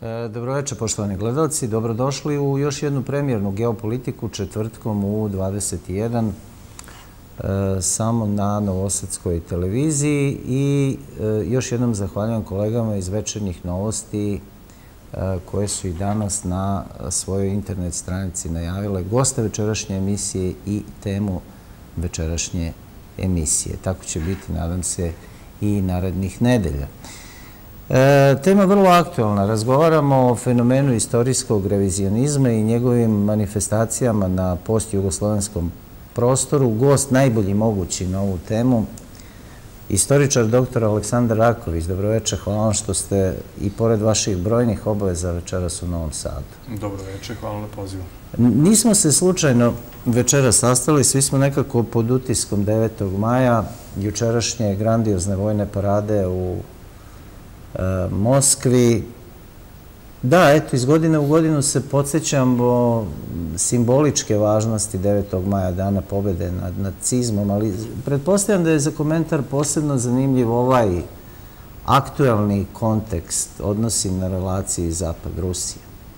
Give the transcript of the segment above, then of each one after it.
Dobroveče, poštovani gledalci. Dobrodošli u još jednu premijernu geopolitiku četvrtkom u 21 samo na Novosadskoj televiziji i još jednom zahvaljujem kolegama iz Večernjih novosti koje su i danas na svojoj internet stranici najavile goste večerašnje emisije i temu večerašnje emisije. Tako će biti, nadam se, i narednih nedelja. Tema je vrlo aktualna. Razgovaramo o fenomenu istorijskog revizionizma i njegovim manifestacijama na postjugoslovenskom prostoru. Gost najbolji mogući na ovu temu, istoričar dr. Aleksandar Raković. Dobroveče, hvala vam što ste i pored vaših brojnih obaveza večeras u Novom Sadu. Dobroveče, hvala na pozivu. Nismo se slučajno večeras sastali, svi smo nekako pod utiskom 9. maja, jučerašnje grandiozne vojne parade u Moskvi. Da, eto, iz godine u godinu se podsjećamo simboličke važnosti 9. maja, dana pobede nad nacizmom, ali pretpostavljam da je za komentar posebno zanimljiv ovaj aktuelni kontekst, odnosi na relaciji Zapad-Rusija.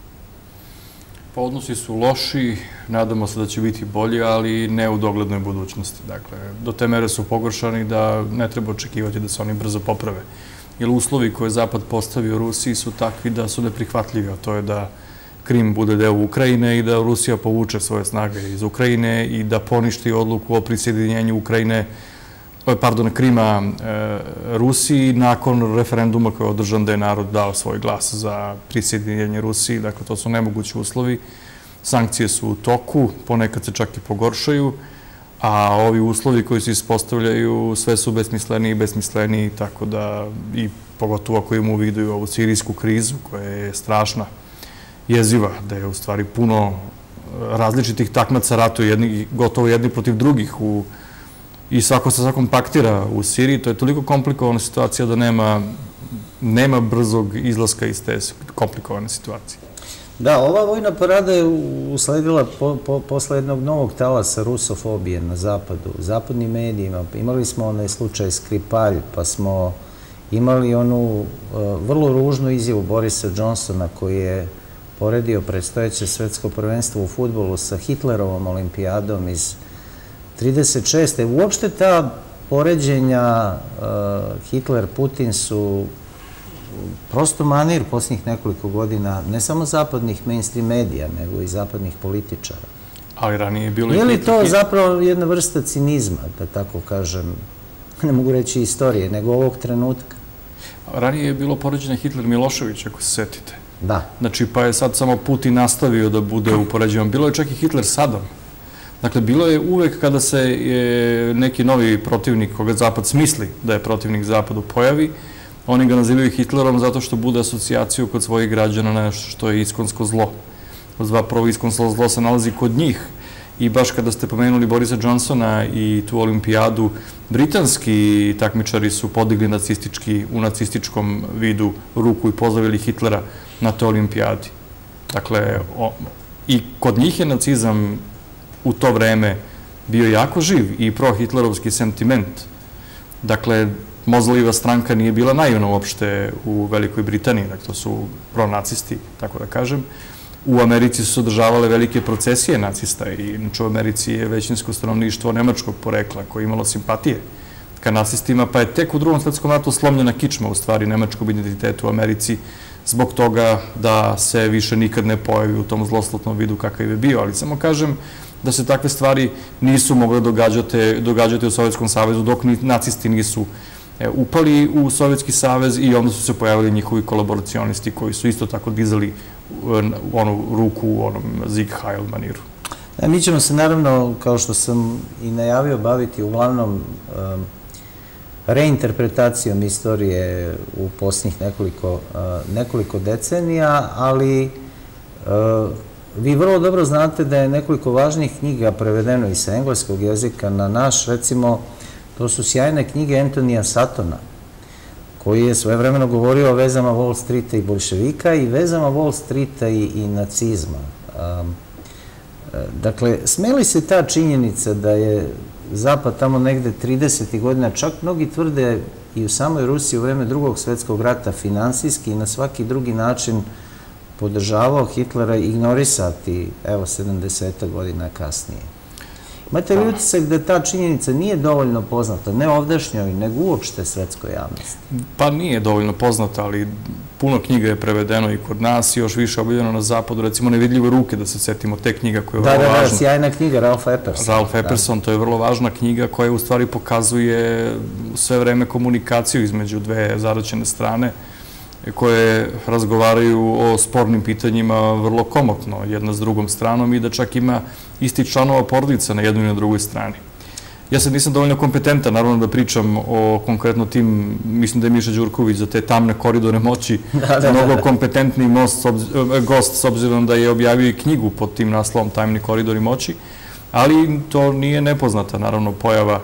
Pa odnosi su loši, nadamo se da će biti bolji, ali ne u doglednoj budućnosti. Dakle, do te mere su pogoršani da ne treba očekivati da se oni brzo poprave. Jer uslovi koje Zapad postavio Rusiji su takvi da su neprihvatljivi, a to je da Krim bude deo Ukrajine i da Rusija povuče svoje snage iz Ukrajine i da poništi odluku o prisjedinjenju Krima Rusiji nakon referenduma koji je održan da je narod dao svoj glas za prisjedinjenje Rusiji. Dakle, to su nemogući uslovi. Sankcije su u toku, ponekad se čak i pogoršaju, a ovi uslovi koji se ispostavljaju sve su besmisleniji i besmisleniji, tako da i pogotovo ako imamo u vidu i ovu sirijsku krizu koja je strašna, jeziva, da je u stvari puno različitih takmaca ratuje gotovo jedni protiv drugih i svako sa svakom paktira u Siriji. To je toliko komplikovana situacija da nema brzog izlaska iz te komplikovane situacije. Da, ova vojna parada je usledila posle jednog novog talasa rusofobije na zapadu, u zapadnim medijima. Imali smo onaj slučaj Skripalj, pa smo imali onu vrlo ružnu izjavu Borisa Johnsona koji je poredio predstojeće svetsko prvenstvo u fudbalu sa Hitlerovom olimpijadom iz 1936. Uopšte ta poređenja Hitler-Putin su prosto manir posljednjih nekoliko godina, ne samo zapadnih mainstream medija, nego i zapadnih političara. Ali ranije je bilo... Je li to zapravo jedna vrsta cinizma, da tako kažem, ne mogu reći istorije, nego ovog trenutka? Ranije je bilo poređenje Hitler-Milošević, ako se setite. Da. Znači, pa je sad samo Putin nastavio da bude upoređivan. Bilo je čak i Hitler-Saddam. Dakle, bilo je uvek kada se neki novi protivnik, koga Zapad smisli da je protivnik Zapadu, pojavi, oni ga nazivaju Hitlerom zato što bude asocijaciju kod svojih građana na nešto što je iskonsko zlo. Zapravo iskonsko zlo se nalazi kod njih. I baš kada ste pomenuli Borisa Johnsona i tu olimpijadu, britanski takmičari su podigli u nacističkom vidu ruku i pozdravili Hitlera na toj olimpijadi. Dakle, i kod njih je nacizam u to vreme bio jako živ i pro-hitlerovski sentiment. Dakle, Mozljiva stranka nije bila naivna uopšte u Velikoj Britaniji, dakle to su pronacisti, tako da kažem. U Americi su se održavale velike procesije nacista i inače u Americi je većinsko stanovništvo nemačkog porekla koje je imalo simpatije ka nacistima, pa je tek u Drugom svetskom ratu slomljena kičma u stvari nemačkog identiteta u Americi zbog toga da se više nikad ne pojavi u tom zloslatnom vidu kakav je bio, ali samo kažem da se takve stvari nisu mogle događati u Sovjetskom savezu dok ni nacisti nisu upali u Sovjetski savez i onda su se pojavili njihovi kolaboracionisti koji su isto tako dizali onu ruku u onom Sieg Heil maniru. Mi ćemo se naravno, kao što sam i najavio, baviti uglavnom reinterpretacijom istorije u posljednjih nekoliko decenija, ali vi vrlo dobro znate da je nekoliko važnih knjiga prevedeno i sa engleskog jezika na naš, recimo, to su sjajne knjige Antonija Satona, koji je svojevremeno govorio o vezama Wall Streeta i bolševika i vezama Wall Streeta i nacizma. Dakle, smeli se ta činjenica da je Zapad tamo negde 30. godina, čak mnogi tvrde i u samoj Rusiji u vreme Drugog svjetskog rata finansijski i na svaki drugi način podržavao Hitlera ignorisati, evo, 70 godina kasnije. Imate li utisak da ta činjenica nije dovoljno poznata, ne ovdašnjoj, nego uopšte svetskoj javnosti? Pa nije dovoljno poznata, ali puno knjiga je prevedeno i kod nas i još više objavljeno na zapadu, recimo Nevidljive ruke, da se setimo te knjiga koja je vrlo važna. Da, sjajna knjiga, Ralph Epperson. Ralph Epperson, to je vrlo važna knjiga koja u stvari pokazuje sve vreme komunikaciju između dve zaraćene strane koje razgovaraju o spornim pitanjima vrlo komotno jedna s drugom stranom i da čak ima isti članova porodica na jednoj i na drugoj strani. Ja sad nisam dovoljno kompetentan, naravno da pričam o konkretno tim, mislim da je Miša Đurković za te tamne koridore moći mnogo kompetentni gost s obzirom da je objavio i knjigu pod tim naslovom Tamni koridori moći, ali to nije nepoznata, naravno, pojava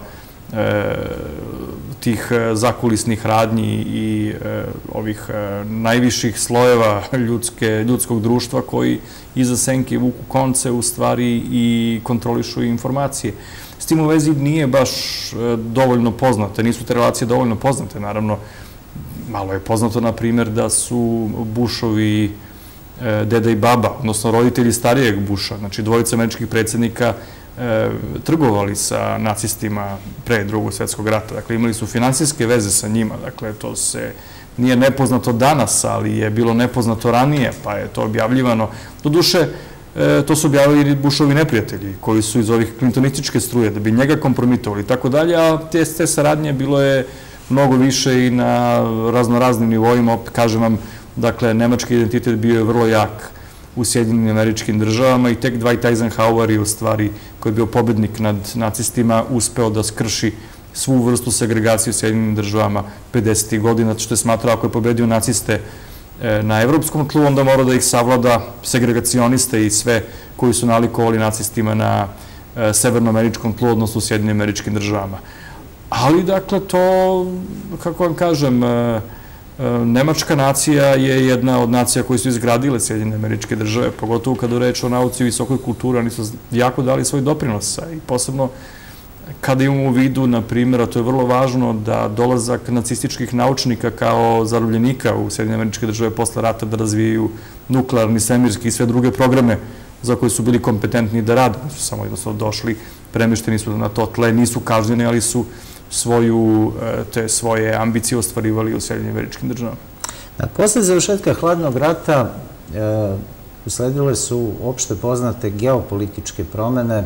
tih zakulisnih radnji i ovih najviših slojeva ljudskog društva koji iza senke vuku konce u stvari i kontrolišu informacije. S tim u vezi nije baš dovoljno poznate, nisu te relacije dovoljno poznate, naravno. Malo je poznato, na primjer, da su Bushovi deda i baba, odnosno roditelji starijeg Busha, znači dvojica američkih predsjednika, trgovali sa nacistima pre Drugog svjetskog rata. Dakle, imali su finansijske veze sa njima. Dakle, to se nije nepoznato danas, ali je bilo nepoznato ranije, pa je to objavljivano. Doduše, to su objavili Bushovi neprijatelji, koji su iz ovih klintonističke struje, da bi njega kompromitovali i tako dalje, a te saradnje bilo je mnogo više i na raznoraznim nivoima. Kažem vam, dakle, nemački identitet bio je vrlo jak u Sjedinjenim Američkim Državama i tek Dwight Eisenhower je u stvari, koji je bio pobednik nad nacistima, uspeo da skrši svu vrstu segregacije u Sjedinjenim Državama 50. godina, što je smatrao ako je pobedio naciste na evropskom tlu, onda mora da ih savlada segregacioniste i sve koji su nalikovali nacistima na severnoameričkom tlu, odnosno u Sjedinjenim Američkim Državama. Ali, dakle, to, kako vam kažem, nemačka nacija je jedna od nacija koji su izgradile Sjedinjene Američke Države, pogotovo kada reč o nauci i visokoj kulturi, oni su jako dali svoj doprinos i posebno kada imamo u vidu, na primjer, a to je vrlo važno, da dolazak nacističkih naučnika kao zarobljenika u Sjedinjene Američke Države posle rata da razvijaju nuklearni, svemirski i sve druge programe za koje su bili kompetentni da rade. Su samo jednostavno došli, premešteni su na to tle, nisu kažnjeni, ali su svoje ambicije ostvarivali u Sjedinjenim Američkim Državama. Posle završetka Hladnog rata usledile su opšte poznate geopolitičke promene,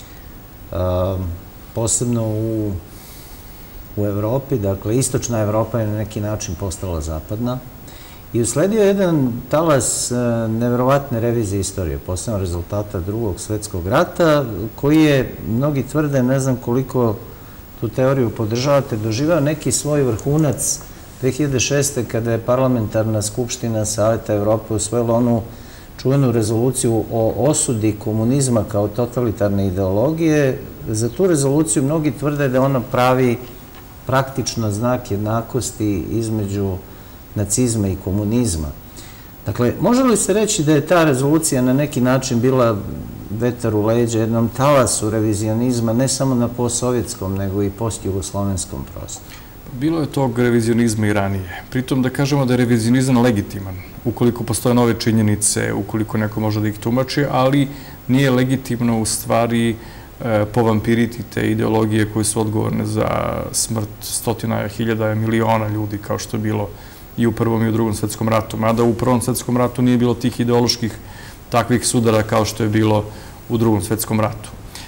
posebno u Evropi. Dakle, istočna Evropa je na neki način postala zapadna i usledio je jedan talas neverovatne revizije istorije, posebno rezultata Drugog svjetskog rata, koji je, mnogi tvrde, ne znam koliko tu teoriju podržavate, doživao neki svoj vrhunac 2006. kada je Parlamentarna skupština Saveta Evrope usvojila onu čuvenu rezoluciju o osudi komunizma kao totalitarne ideologije. Za tu rezoluciju mnogi tvrde da ona pravi praktično znak jednakosti između nacizma i komunizma. Dakle, može li se reći da je ta rezolucija na neki način bila vetar u leđa jednom talasu revizionizma, ne samo na postsovjetskom, nego i postjugoslovenskom prostoru? Bilo je tog revizionizma i ranije. Pritom da kažemo da je revizionizam legitiman, ukoliko postoje nove činjenice, ukoliko neko može da ih tumači, ali nije legitimno u stvari povampiriti te ideologije koje su odgovorne za smrt stotina hiljada miliona ljudi, kao što je bilo i u Prvom i u Drugom svjetskom ratu. Mada u Prvom svjetskom ratu nije bilo tih ideoloških takvih sudara kao što je bilo u Drugom svjetskom ratu.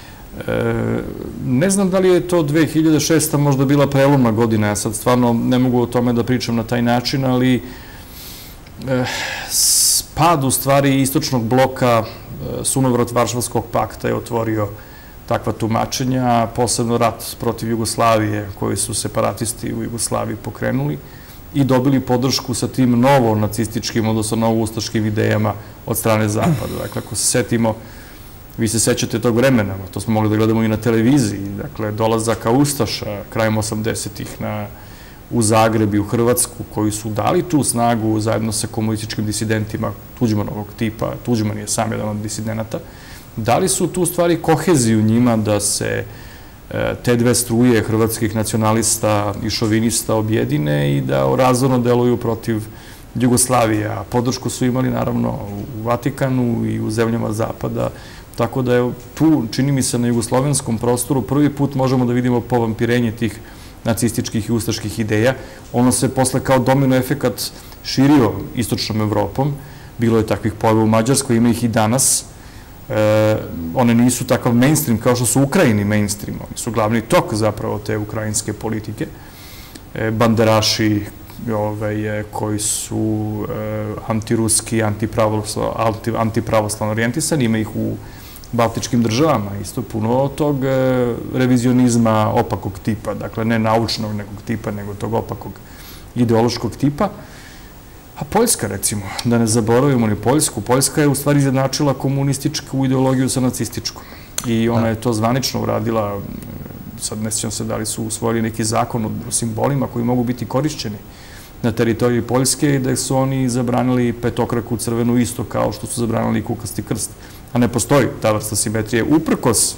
Ne znam da li je to 2006. možda bila prelomna godina, ja sad stvarno ne mogu o tome da pričam na taj način, ali pad u stvari istočnog bloka, sunovrat Varšavskog pakta je otvorio takva tumačenja, posebno rat protiv Jugoslavije koji su separatisti u Jugoslaviji pokrenuli i dobili podršku sa tim novo-nacističkim, odnosno novo-ustaškim idejama od strane Zapada. Dakle, ako se setimo, vi se sećate tog vremena, to smo mogli da gledamo i na televiziji, dakle, dolazaka Ustaša krajem 80-ih u Zagreb i u Hrvatsku, koji su dali tu snagu zajedno sa komunističkim disidentima Tuđmanovog tipa, Tuđman je sam jedan od disidenata, dali su tu stvari koheziju njima da se te dve struje hrvatskih nacionalista i šovinista objedine i da razorno deluju protiv Jugoslavije, a podršku su imali naravno u Vatikanu i u zemljama Zapada, tako da je tu, čini mi se, na jugoslovenskom prostoru prvi put možemo da vidimo povampirenje tih nacističkih i ustaških ideja. Ono se posle kao domino efekat širio istočnom Evropom. Bilo je takvih pojava u Mađarskoj, ima ih i danas. One nisu takav mainstream kao što su u Ukrajini mainstream. Oni su glavni tok zapravo te ukrajinske politike. Banderaši koji su antiruski, antipravoslavno orijentisani, ima ih u baltičkim državama, isto puno tog revizionizma opakog tipa, dakle ne naučnog nekog tipa, nego tog opakog ideološkog tipa. A Poljska, recimo, da ne zaboravimo ni Poljsku, Poljska je u stvari izjednačila komunističku ideologiju sa nacističkom. I ona je to zvanično uradila, sad ne sjećam se da li su usvojili neki zakon o simbolima koji mogu biti korišćeni na teritoriji Poljske i da su oni zabranili petokraku crvenu isto kao što su zabranili kukasti krst. A ne postoji ta vrsta simetrije. Uprkos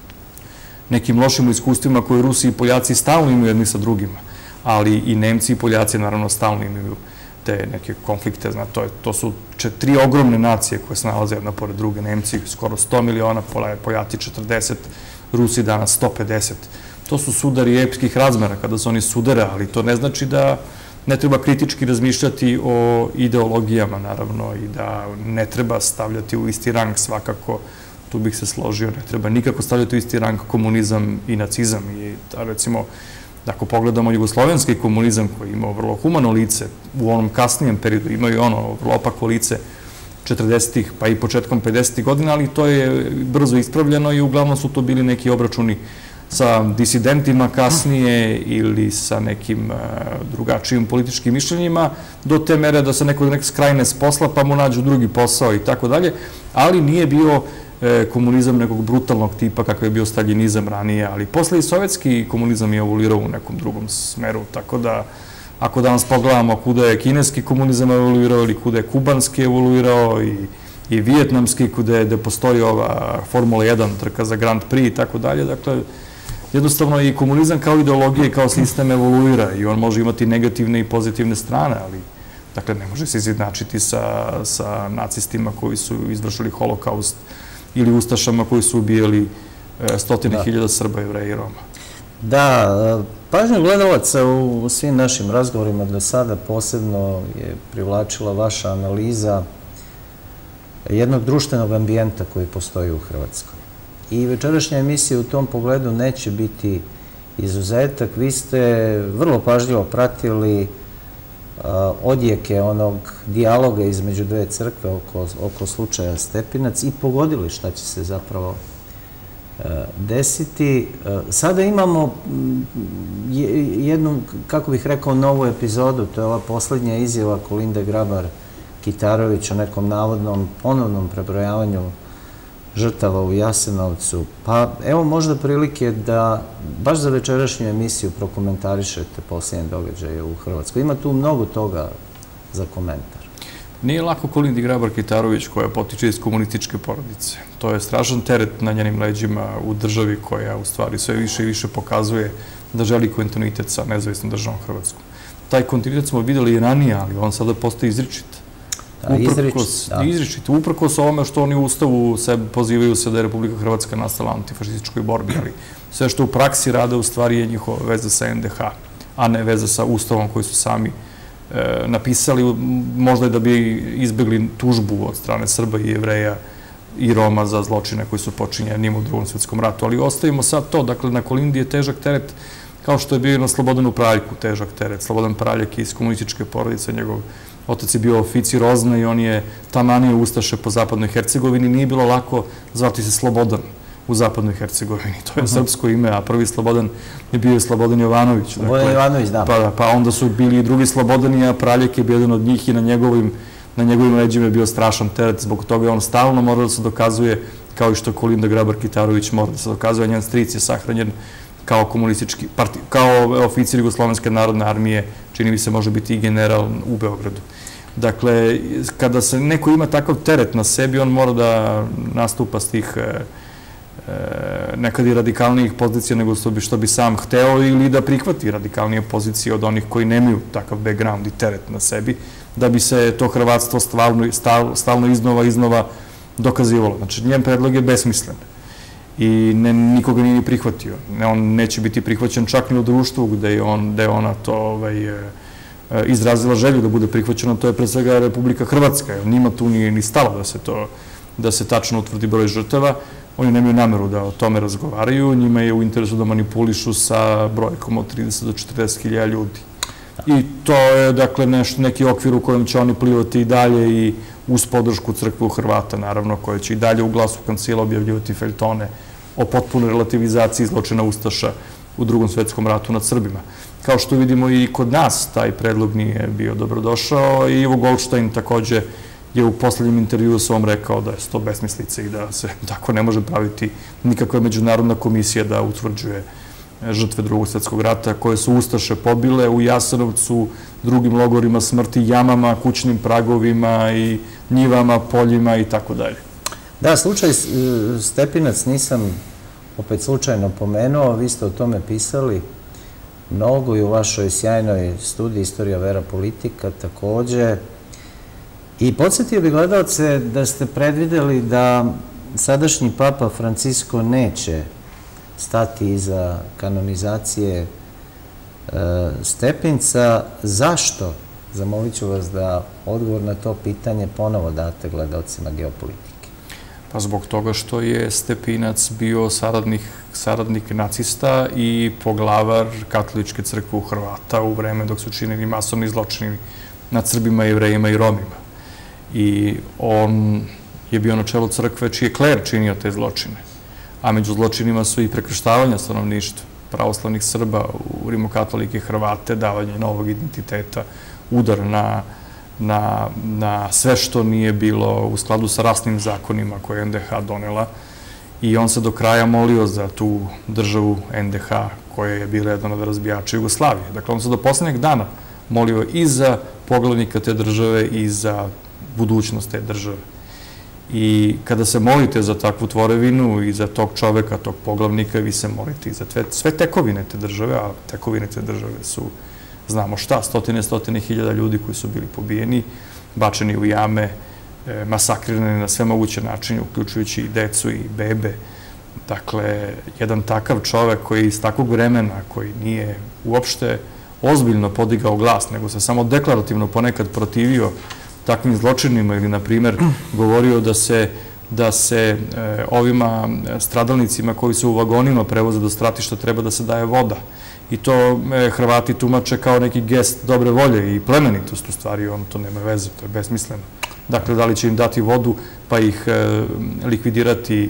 nekim lošim iskustvima koje Rusi i Poljaci stalno imaju jedni sa drugima, ali i Nemci i Poljaci naravno stalno imaju te neke konflikte. To su tri ogromne nacije koje se nalaze jedna pored druge. Nemci skoro 100 miliona, Poljaci 40, Rusi danas 150. To su sudari epskih razmera kada se oni sudara, ali to ne znači da ne treba kritički razmišljati o ideologijama, naravno, i da ne treba stavljati u isti rang svakako, tu bih se složio, ne treba nikako stavljati u isti rang komunizam i nacizam. I recimo, ako pogledamo jugoslovenski komunizam koji je imao vrlo humano lice u onom kasnijem periodu, imao i ono vrlo opako lice 40-ih pa i početkom 50-ih godina, ali to je brzo ispravljeno i uglavnom su to bili neki obračuni sa disidentima kasnije ili sa nekim drugačijim političkim mišljenjima, do te mere da se neko skrajne s posla pa mu nađu drugi posao i tako dalje, ali nije bio komunizam nekog brutalnog tipa kakav je bio staljinizam ranije, ali posle i sovjetski komunizam je evoluirao u nekom drugom smeru, tako da ako danas pogledamo kuda je kineski komunizam evoluirao ili kuda je kubanski evoluirao i vijetnamski, kuda postoji ova Formula 1 trka za Grand Prix i tako dalje, dakle, jednostavno i komunizam kao ideologija i kao sistem evoluira i on može imati negativne i pozitivne strane, ali dakle ne može se izjednačiti sa nacistima koji su izvršili holokaust ili ustašama koji su ubijali stotine hiljada Srba, Jevreja i Roma. Da, pažnju gledalaca u svim našim razgovorima do sada posebno je privlačila vaša analiza jednog društvenog ambijenta koji postoji u Hrvatskoj. I večerašnja emisija u tom pogledu neće biti izuzetak. Vi ste vrlo pažljivo pratili odjeke onog dijaloga između dve crkve oko slučaja Stepinac i pogodili šta će se zapravo desiti. Sada imamo jednu, kako bih rekao, novu epizodu, to je ova poslednja izjava Kolinde Grabar-Kitarović o nekom navodnom ponovnom prebrojavanju žrtava u Jasenovcu. Pa evo možda prilike da baš za večerašnju emisiju prokomentarišete posljednje događaje u Hrvatskoj. Ima tu mnogo toga za komentar. Nije lako Kolindi Grabar-Kitarović koja potiče iz komunističke porodice. To je strašan teret na njenim leđima u državi koja u stvari sve više i više pokazuje da želi kontinuitet sa nezavisnom državom Hrvatskom. Taj kontinuitet smo videli i ranije, ali on sada postoji izričit. Izričit. Uprkos ovome što oni u Ustavu pozivaju se da je Republika Hrvatska nastala antifašističkoj borbi, ali sve što u praksi rade u stvari je njihova veza sa NDH, a ne veza sa Ustavom koji su sami napisali, možda i da bi izbjegli tužbu od strane Srba i Jevreja i Roma za zločine koji su počinjeni u Drugom svjetskom ratu. Ali ostavimo sad to, dakle na Kolindi je težak teret kao što je bio na Slobodanu Praljku težak teret. Slobodan Praljak iz komunističke porodice, njegov otac je bio oficir OZNA i on je tamanio ustaše po zapadnoj Hercegovini. Nije bilo lako zvati se Slobodan u zapadnoj Hercegovini. To je srpsko ime, a prvi Slobodan je bio Slobodan Jovanović. Slobodan Jovanović, da. Pa onda su bili i drugi Slobodani, a Praljak je bio jedan od njih i na njegovim leđima je bio strašan teret. Zbog toga je on stalno morao da se dokazuje, kao i što Kolinda Grabar-Kitarović mora da se dokazuje. Njen stric je sahranjen kao oficir Jugoslovenske narodne armije, čini mi se može biti i general u Beogradu. Dakle, kada se neko ima takav teret na sebi, on mora da nastupa s tih nekad i radikalnijih pozicija nego što bi sam hteo ili da prihvati radikalnije pozicije od onih koji nemaju takav background i teret na sebi, da bi se to hrvatstvo stalno iznova dokazivalo. Znači, njen predlog je besmislen i nikoga nije ni prihvatio. On neće biti prihvaćen čak ni u društvu gde je ona to izrazila želju da bude prihvaćena, to je pre svega Republika Hrvatska, jer njima tu nije ni stalo da se tačno utvrdi broj žrtava. Oni nemaju nameru da o tome razgovaraju, njima je u interesu da manipulišu sa brojkom od 30 do 40 hiljada ljudi. I to je, dakle, neki okvir u kojem će oni plivati i dalje i uz podršku crkve u Hrvata, naravno, koje će i dalje u Glasu koncila objavljivati feljtone o potpunoj relativizaciji zločina Ustaša u Drugom svetskom ratu nad Srbima. Kao što vidimo i kod nas, taj predlog nije bio dobrodošao i Ivo Goldstein takođe je u poslednjem intervjuu svom rekao da je to besmislica i da se tako ne može praviti nikakva međunarodna komisija da utvrđuje žrtve Drugog svjetskog rata koje su Ustaše pobile u Jasenovcu, drugim logorima smrti, jamama, kućnim pragovima i njivama, poljima i tako dalje. Da, slučaj Stepinac nisam opet slučajno pomenuo, vi ste o tome pisali mnogo i u vašoj sjajnoj studiji Istorija vera politika takođe. I podsjetio bih gledalce da ste predvideli da sadašnji papa Francisco neće stati iza kanonizacije Stepinca. Zašto? Zamolit ću vas da odgovor na to pitanje ponovo date gledalcima geopolitike. Pa zbog toga što je Stepinac bio saradnik nacista i poglavar katoličke crkve u Hrvata u vreme dok su činili masovni zločini nad Srbima, Jevrejima i Romima. I on je bio na čelu crkve čiji je kler činio te zločine. A među zločinima su i prekrštavanja stanovništva, pravoslavnih Srba u rimokatolike Hrvate, davanje novog identiteta, udar na sve što nije bilo u skladu sa rasnim zakonima koje je NDH donela. I on se do kraja molio za tu državu NDH koja je bila jedan od razbijača Jugoslavije. Dakle, on se do poslednjeg dana molio i za poglavnika te države i za budućnost te države. I kada se molite za takvu tvorevinu i za tog čoveka, tog poglavnika, vi se molite i za sve tekovine te države, a tekovine te države su, znamo šta, stotine hiljada ljudi koji su bili pobijeni, bačeni u jame, masakrirani na sve moguće načine, uključujući i decu i bebe. Dakle, jedan takav čovek koji je iz takvog vremena, koji nije uopšte ozbiljno podigao glas, nego se samo deklarativno ponekad protivio takvim zločinima ili, na primer, govorio da se ovima stradalnicima koji su u vagonima prevoze do stratišta treba da se daje voda. I to Hrvati tumače kao neki gest dobre volje i plemenitost, u stvari, on to nema veze, to je besmisleno. Dakle, da li će im dati vodu pa ih likvidirati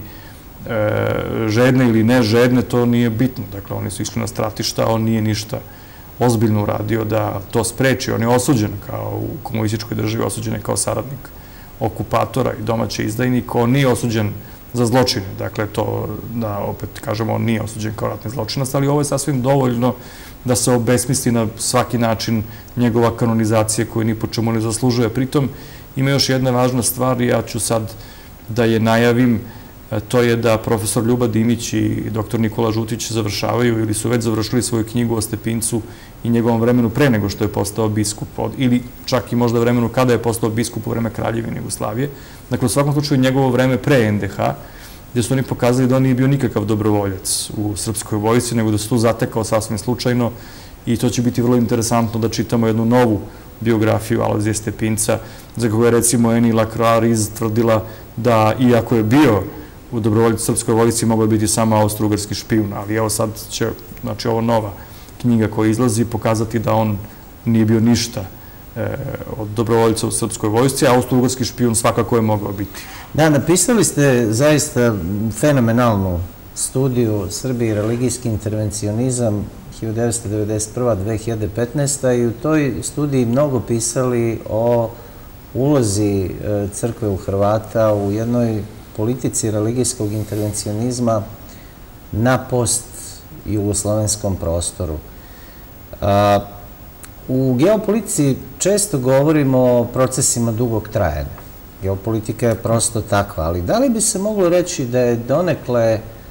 žedne ili ne žedne, to nije bitno. Dakle, oni su išli na stratišta, on nije ništa ozbiljno uradio da to spreči. On je osuđen kao u komunističkoj državi, osuđen je kao saradnik okupatora i domaći izdajnik. On nije osuđen za zločine. Dakle, to da opet kažemo, on nije osuđen kao ratni zločinac, ali ovo je sasvim dovoljno da se obesmisli na svaki način njegova kanonizacija koju ni po čemu ne zaslužuje. Pritom ima još jedna važna stvar i ja ću sad da je najavim. To je da profesor Ljuba Dimić i doktor Nikola Žutić završavaju ili su već završili svoju knjigu o Stepincu i njegovom vremenu pre nego što je postao biskup, ili čak i možda vremenu kada je postao biskup u vreme Kraljevine Jugoslavije. Dakle, u svakom slučaju njegovo vreme pre NDH, gde su oni pokazali da on nije bio nikakav dobrovoljac u srpskoj vojsci, nego da se tu zatekao sasvim slučajno, i to će biti vrlo interesantno da čitamo jednu novu biografiju Alojzija Stepinca, za koga je recimo Eni Lacroix tvrdila da, iako je bio u dobrovoljicu srpskoj vojsci, mogao je biti samo austro-ugarski špijun, ali evo sad će, znači, ovo nova knjiga koja izlazi pokazati da on nije bio ništa od dobrovoljica u srpskoj vojsci, a austro-ugarski špijun svakako je mogao biti. Da, napisali ste zaista fenomenalnu studiju Srbiji i religijski intervencionizam 1991-2015. i u toj studiji mnogo pisali o ulozi crkve u Hrvata u jednoj politici religijskog intervencionizma na post-jugoslovenskom prostoru. U geopolitici često govorimo o procesima dugog trajanja. Geopolitika je prosto takva, ali da li bi se moglo reći da je donekle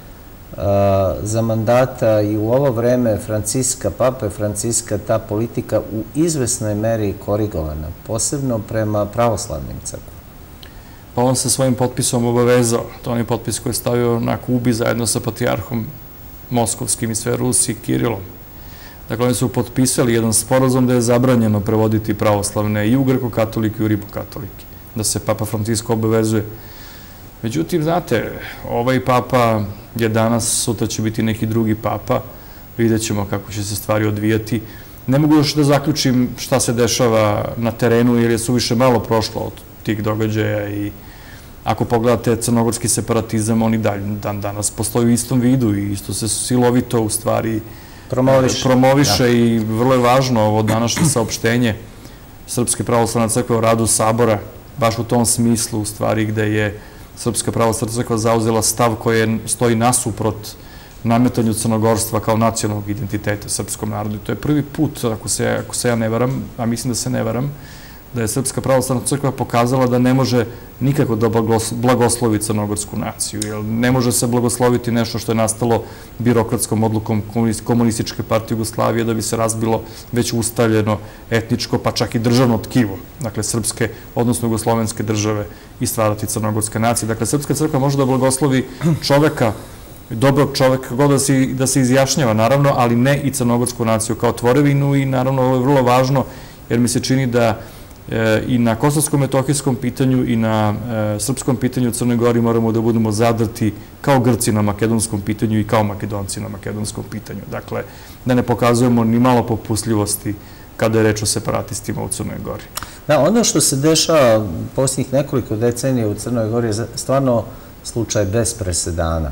za mandata i u ovo vreme Pape Franciska ta politika u izvesnoj meri korigovana, posebno prema pravoslavnim crkvama? Pa on se svojim potpisom obavezao. To on je potpis koji je stavio na Kubi zajedno sa patrijarhom Moskovskim i sve Rusi Kirilom. Dakle, oni su potpisali jedan sporazum da je zabranjeno prevoditi pravoslavne i u greko-katolike i u rimokatolike, da se Papa Francisko obavezuje. Međutim, znate, ovaj papa je danas, sutra će biti neki drugi papa, vidjet ćemo kako će se stvari odvijati. Ne mogu još da zaključim šta se dešava na terenu, jer je suviše malo prošlo od tih događaja i ako pogledate crnogorski separatizam, oni dan danas postoji u istom vidu i isto se silovito u stvari promoviše i vrlo je važno ovo današnje saopštenje Srpske pravoslavne crkve o radu Sabora, baš u tom smislu u stvari gde je Srpska pravoslavna crkva zauzela stav koji stoji nasuprot nametanju crnogorstva kao nacionalnog identiteta srpskom narodu. I to je prvi put, ako se ja ne varam, a mislim da se ne varam, da je Srpska pravoslavna crkva pokazala da ne može nikako da blagoslovi crnogorsku naciju. Jer ne može se blagosloviti nešto što je nastalo birokratskom odlukom Komunističke partije Jugoslavije da bi se razbilo već ustaljeno etničko, pa čak i državno tkivo, dakle srpske, odnosno jugoslovenske države i stvarati crnogorske nacije. Dakle, Srpska crkva može da blagoslovi čoveka, dobrog čoveka, god da se izjašnjava, naravno, ali ne i crnogorsku naciju kao tvorevinu i naravno ovo je vrlo važno jer mi se čini da i na kosovsko-metohijskom pitanju i na srpskom pitanju u Crnoj Gori moramo da budemo zadrti kao Grci na makedonskom pitanju i kao Makedonci na makedonskom pitanju. Dakle, da ne pokazujemo ni malo popustljivosti kada je reč o separatistima u Crnoj Gori. Da, ono što se dešava posljednjih nekoliko decenija u Crnoj Gori je stvarno slučaj bez presedana.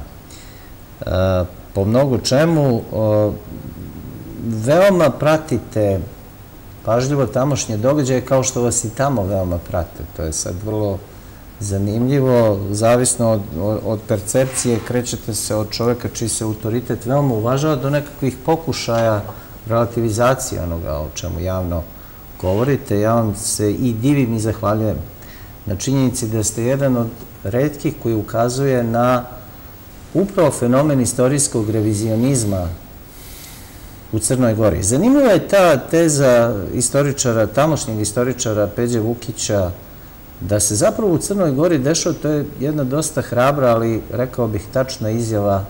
Po mnogo čemu veoma pratite pažljivo tamošnje događaje kao što vas i tamo veoma prate. To je sad vrlo zanimljivo, zavisno od percepcije, krećete se od čoveka čiji se autoritet veoma uvažava do nekakvih pokušaja relativizacije onoga o čemu javno govorite. Ja vam se i divim i zahvaljujem na činjenici da ste jedan od retkih koji ukazuje na upravo fenomen istorijskog revizionizma u Crnoj Gori. Zanimljiva je ta teza tamošnjeg istoričara Peđe Vukića da se zapravo u Crnoj Gori dešava, to je jedna dosta hrabra, ali rekao bih tačna izjava,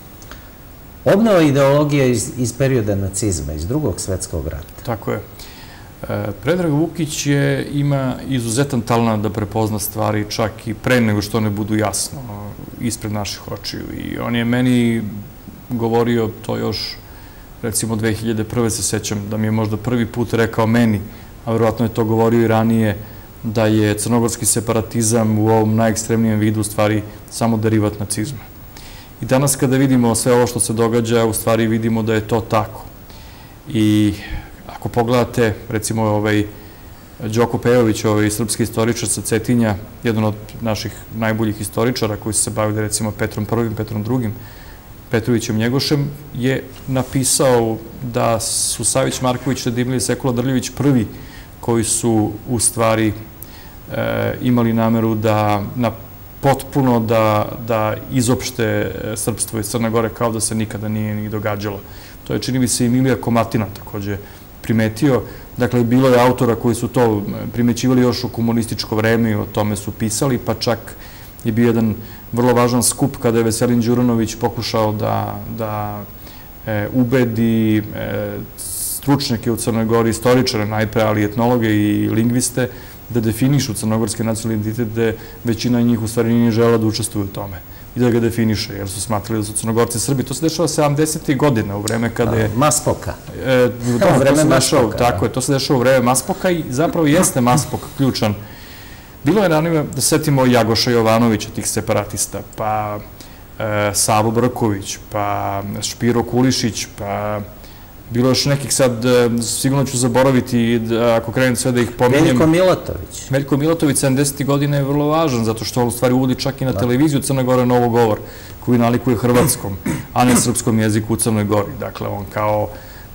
obnova ideologije iz perioda nacizma, iz Drugog svetskog rata. Tako je. Predrag Vukić ima izuzetan talent da prepozna stvari čak i pre nego što one budu jasno ispred naših očiju. I on je meni govorio to još recimo 2001. se sećam da mi je možda prvi put rekao meni, a verovatno je to govorio i ranije, da je crnogorski separatizam u ovom najekstremnijem vidu u stvari samo derivat nacizma. I danas kada vidimo sve ovo što se događa, u stvari vidimo da je to tako. I ako pogledate, recimo Đoko Pejović, srpski istoričar sa Cetinja, jedan od naših najboljih istoričara koji su se bavili recimo Petrom I, Petrom II, Petrovićem Njegošem, je napisao da su Savić Marković, Tedimlije i Sekula Drljević prvi koji su u stvari imali nameru da potpuno da izopšte srpstvo iz Crne Gore kao da se nikada nije ni događalo. To je, čini mi se, i Milija Komatina takođe primetio. Dakle, bilo je autora koji su to primećivali još u komunističko vreme i o tome su pisali, pa čak je bio jedan vrlo važan skup kada je Veselin Đuranović pokušao da ubedi stručnjake u Crnoj Gori, istoričare najpre, ali i etnologe i lingviste, da definišu crnogorski nacionalni identitet, gde većina njih u stvari nije želela da učestvuju u tome i da ga definiše, jer su smatrali da su Crnogorci Srbi. To se dešava 70. godina, u vreme kada je... Maspoka. U vreme Maspoka. Tako je, to se dešava u vreme Maspoka i zapravo jeste Maspok ključan. Bilo je ranije da setimo Jagoša Jovanovića, tih separatista, pa Savo Brković, pa Špiro Kulišić, pa bilo još nekih sad, sigurno ću zaboraviti, ako krenem sve da ih pominjem. Veljko Milatović. Veljko Milatović 70. godine je vrlo važan, zato što on u stvari uvodi čak i na televiziju Crne Gore novo govor, koji nalikuje hrvatskom, a ne srpskom jeziku u Crnoj Gori. Dakle, on kao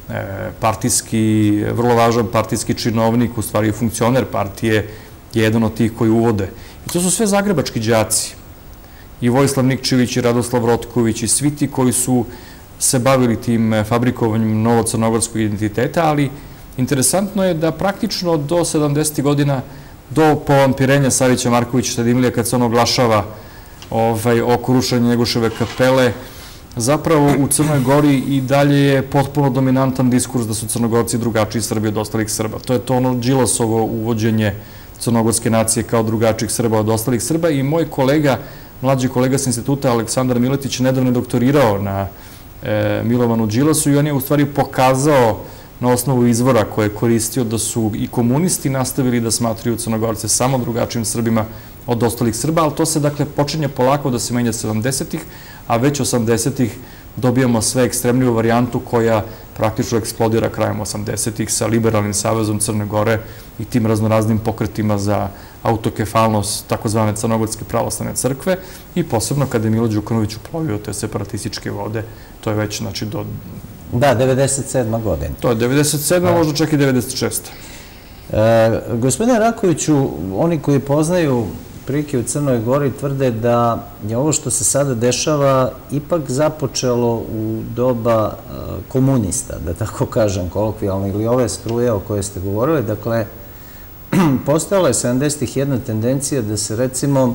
partijski, vrlo važan partijski činovnik, u stvari funkcioner partije, je jedan od tih koji uvode. I to su sve zagrebački đaci. i Vojislav Nikčević i Radoslav Rotković i svi ti koji su se bavili tim fabrikovanjem novo-crnogorskog identiteta, ali interesantno je da praktično do 70. godina, do povampirenja Savića Markovića Štedimlija, kad se on oglašava oko rušenja Njegoševe kapele, zapravo u Crnoj Gori i dalje je potpuno dominantan diskurs da su Crnogorci drugačiji Srbi od ostalih Srba. To je to ono Đilasovo uvođenje crnogorske nacije kao drugačijih Srba od ostalih Srba i moj kolega, mlađi kolega sa instituta Aleksandar Miletić, nedavno je doktorirao na Milovanu Đilasu i on je u stvari pokazao na osnovu izvora koje je koristio da su i komunisti nastavili da smatraju Crnogorce samo drugačijim Srbima od ostalih Srba, ali to se dakle počinje polako da se menja 70-ih, a već 80-ih dobijamo sve ekstremniju varijantu koja praktično eksplodira krajem 80-ih sa Liberalnim savezom Crne Gore i tim raznoraznim pokretima za autokefalnost takozvane Crnogorske pravoslavne crkve i posebno kada je Milo Đukanović uplovio te separatističke vode, to je već znači do... Da, 97. godina. To je 97. možda čak i 96. Gospodine Rakoviću, oni koji poznaju prilike u Crnoj Gori tvrde da je ovo što se sada dešava ipak započelo u doba komunista, da tako kažem kolokvijalno, ili ove struje o koje ste govorili. Dakle, postojala je 70-ih jedna tendencija da se recimo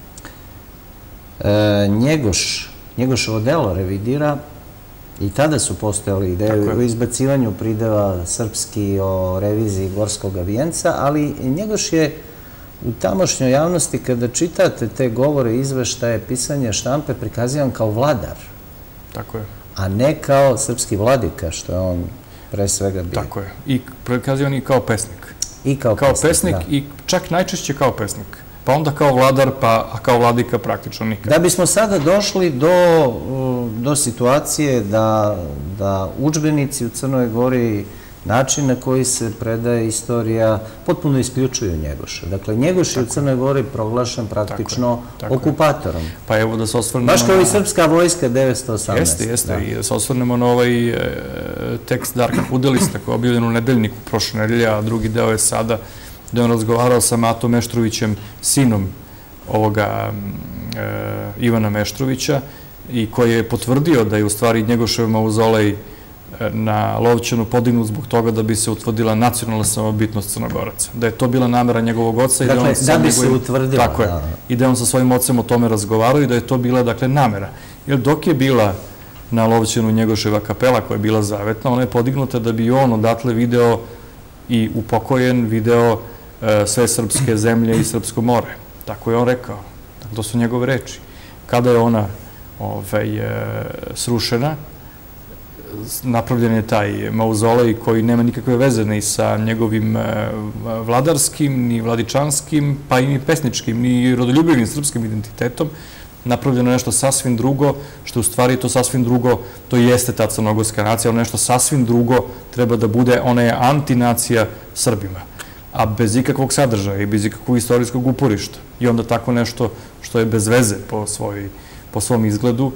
Njegoševo delo revidira i tada su postojali ideje o izbacivanju prideva srpski, o reviziji Gorskog vijenca, ali Njegoš je u tamošnjoj javnosti, kada čitate te govore, izveštaje, pisanje štampe, prikazivan kao vladar. Tako je. A ne kao srpski vladika, što je on pre svega bio. Tako je. I prikazivan i kao pesnik. I kao pesnik, da. I čak najčešće kao pesnik. Pa onda kao vladar, a kao vladika praktično nikad. Da bismo sada došli do situacije da udžbenici u Crnoj Gori, način na koji se predaje istorija, potpuno isključuju Njegoša. Dakle, Njegoš je u Crnoj Gori proglašen praktično okupatorom. Pa evo da se osvrnemo... Baš kao i srpska vojska 918. Jeste. I da se osvrnemo na ovaj tekst Darka Hudelista koji je objavljen u Nedeljniku prošle nedelje, a drugi deo je sada, gde on razgovarao sa Matom Meštrovićem, sinom ovoga Ivana Meštrovića, i koji je potvrdio da je u stvari Njegošev mauzolej na Lovćanu podignut zbog toga da bi se utvrdila nacionalna samobitnost Crnogoraca. Da je to bila namera njegovog oca. Dakle, da bi se utvrdila. Tako je. I da je on sa svojim ocem o tome razgovarao i da je to bila, dakle, namera. Jer dok je bila na Lovćanu Njegoševa kapela, koja je bila zavetna, ona je podignuta da bi on odatle video i upokojen video sve srpske zemlje i srpsko more. Tako je on rekao. To su njegove reči. Kada je ona srušena, napravljen je taj mauzolej koji nema nikakve veze ni sa njegovim vladarskim, ni vladičanskim, pa i ni pesničkim, ni rodoljubivim srpskim identitetom. Napravljeno je nešto sasvim drugo, što u stvari to sasvim drugo, to jeste ta crnogorska nacija, ali nešto sasvim drugo treba da bude, ona je antinacija Srbima, a bez ikakvog sadržaja i bez ikakvog istorijskog uporišta. I onda tako nešto što je bez veze po svom izgledu,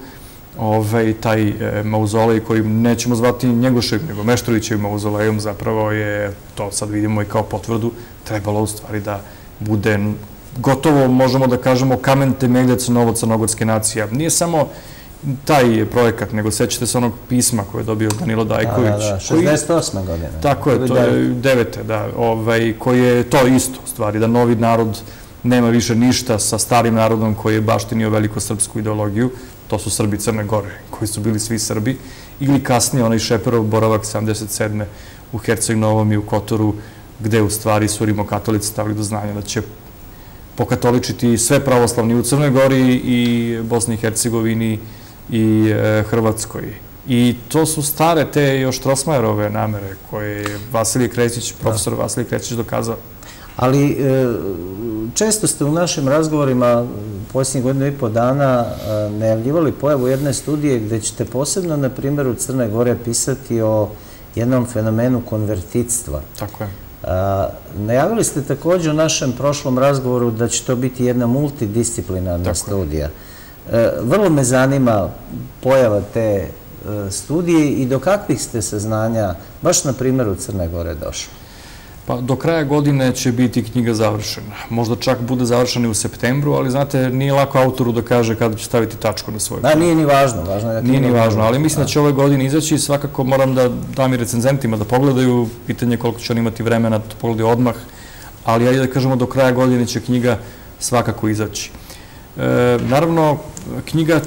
taj mauzolej koji nećemo zvati Njegošev, nego Meštrovićevim mauzolejom, zapravo je, to sad vidimo i kao potvrdu, trebalo u stvari da bude gotovo, možemo da kažemo, kamen temeljac novo-crnogorske nacije. Nije samo taj projekat, nego sećate se onog pisma koje je dobio Danilo Dajković. Da, 68. godine. Tako je, to je 9. da, koji je to isto, u stvari, da novi narod nema više ništa sa starim narodom koji je baštinio velikosrpsku ideologiju. To su Srbi Crne Gore, koji su bili svi Srbi, ili kasnije onaj Šeperov boravak 77. u Herceg-Novom i u Kotoru, gde u stvari su rimokatolici stavili do znanja da će pokatoličiti sve pravoslavni u Crnoj Gori i Bosni i Hercegovini i Hrvatskoj. I to su stare te još Trosmajerove namere koje je profesor Vasilij Krećić dokazao. Ali često ste u našim razgovorima posljednjih godinu i po dana najavljivali pojavu jedne studije gde ćete posebno na primjeru Crne Gore pisati o jednom fenomenu konvertitstva. Tako je. Najavili ste također u našem prošlom razgovoru da će to biti jedna multidisciplinarna studija. Vrlo me zanima pojava te studije i do kakvih ste saznanja baš na primjeru Crne Gore došli? Pa do kraja godine će biti knjiga završena. Možda čak bude završena i u septembru, ali znate, nije lako autoru da kaže kada će staviti tačku na svoju knjigu. Da, nije ni važno. Nije ni važno, ali mislim da će ove godine izaći i svakako moram da dam i recenzentima da pogledaju. Pitanje koliko će oni imati vremena da pogledaju odmah, ali ajde da kažemo do kraja godine će knjiga svakako izaći. Naravno, knjiga,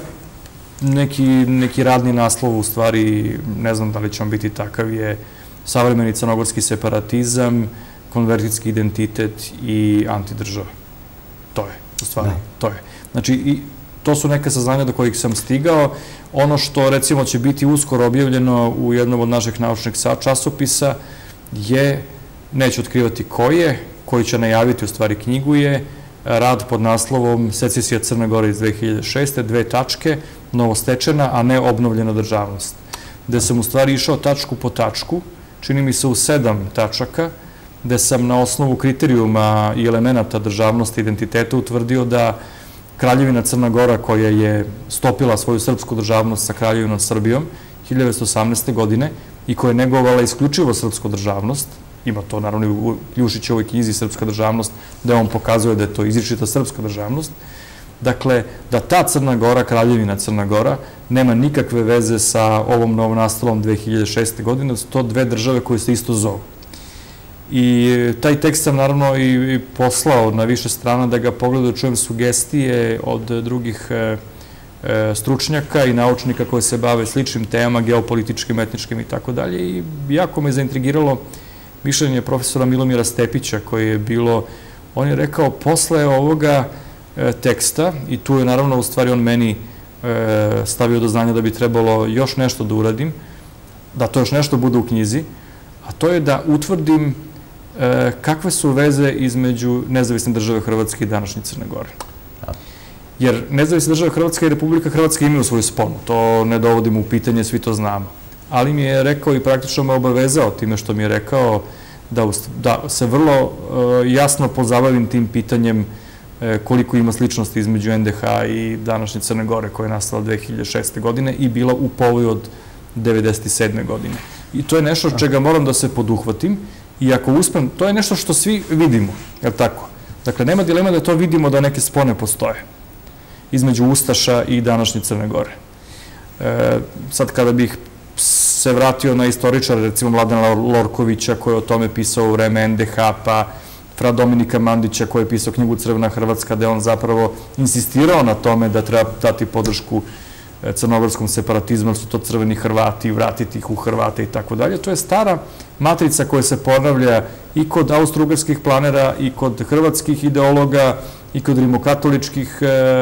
neki radni naslov, u stvari, ne znam da li će on biti takav, je Savremeni crnogorski separatizam, konvertitski identitet i antidržava. To je, u stvari, to je. Znači, to su neke saznanja do kojih sam stigao. Ono što, recimo, će biti uskoro objavljeno u jednom od naših naučnih časopisa je, neću otkrivati koji će najaviti, u stvari, knjigu je rad pod naslovom Secesija Crne Gore iz 2006. 2 tačke, novostečena, a ne obnovljena državnost. Gde sam, u stvari, išao tačku po tačku, čini mi se u 7 tačaka, gde sam na osnovu kriterijuma i elemenata državnosti i identiteta utvrdio da Kraljevina Crna Gora, koja je stopila svoju srpsku državnost sa Kraljevinom Srbijom 1918. godine i koja je negovala isključivo srpsku državnost, ima to naravno u Ljušićevoj knjizi Srpska državnost, da on pokazuje da je to izričita srpska državnost, dakle, da ta Crna Gora, Kraljevina Crna Gora, nema nikakve veze sa ovom novonastalom 2006. godine, da su to 2 države koje se isto zovu. I taj tekst sam naravno i poslao na više strana da ga pogledaju, čujem sugestije od drugih stručnjaka i naučnika koji se bave sličnim temama, geopolitičkim, etničkim i tako dalje. I jako me zaintrigiralo mišljenje profesora Milomira Stepića, koji je bilo, on je rekao, posle ovoga teksta, i tu je naravno u stvari on meni stavio do znanja da bi trebalo još nešto da uradim, da to još nešto bude u knjizi, a to je da utvrdim kakve su veze između nezavisne države Hrvatske i današnje Crne Gore. Jer nezavisna država Hrvatska i Republika Hrvatska imaju svoju sponu, to ne dovodimo u pitanje, svi to znamo. Ali mi je rekao i praktično me obavezao time što mi je rekao da se vrlo jasno pozabavim tim pitanjem koliko ima sličnosti između NDH i današnje Crne Gore koja je nastala 2006. godine i bila u povoju od 1997. godine. I to je nešto čega moram da se poduhvatim i ako uspem, to je nešto što svi vidimo, je li tako? Dakle, nema dilema da to vidimo da neke spone postoje između Ustaša i današnje Crne Gore. Sad kada bih se vratio na istoričara, recimo Mladena Lorkovića koji je o tome pisao u vreme NDH, pa fra Dominika Mandića koji je pisao knjigu Crvena Hrvatska, gde on zapravo insistirao na tome da treba dati podršku crnogorskom separatizmu, jer su to crveni Hrvati, vratiti ih u Hrvate i tako dalje. To je stara matrica koja se ponavlja i kod austro-ugarskih planera, i kod hrvatskih ideologa, i kod rimokatoličkih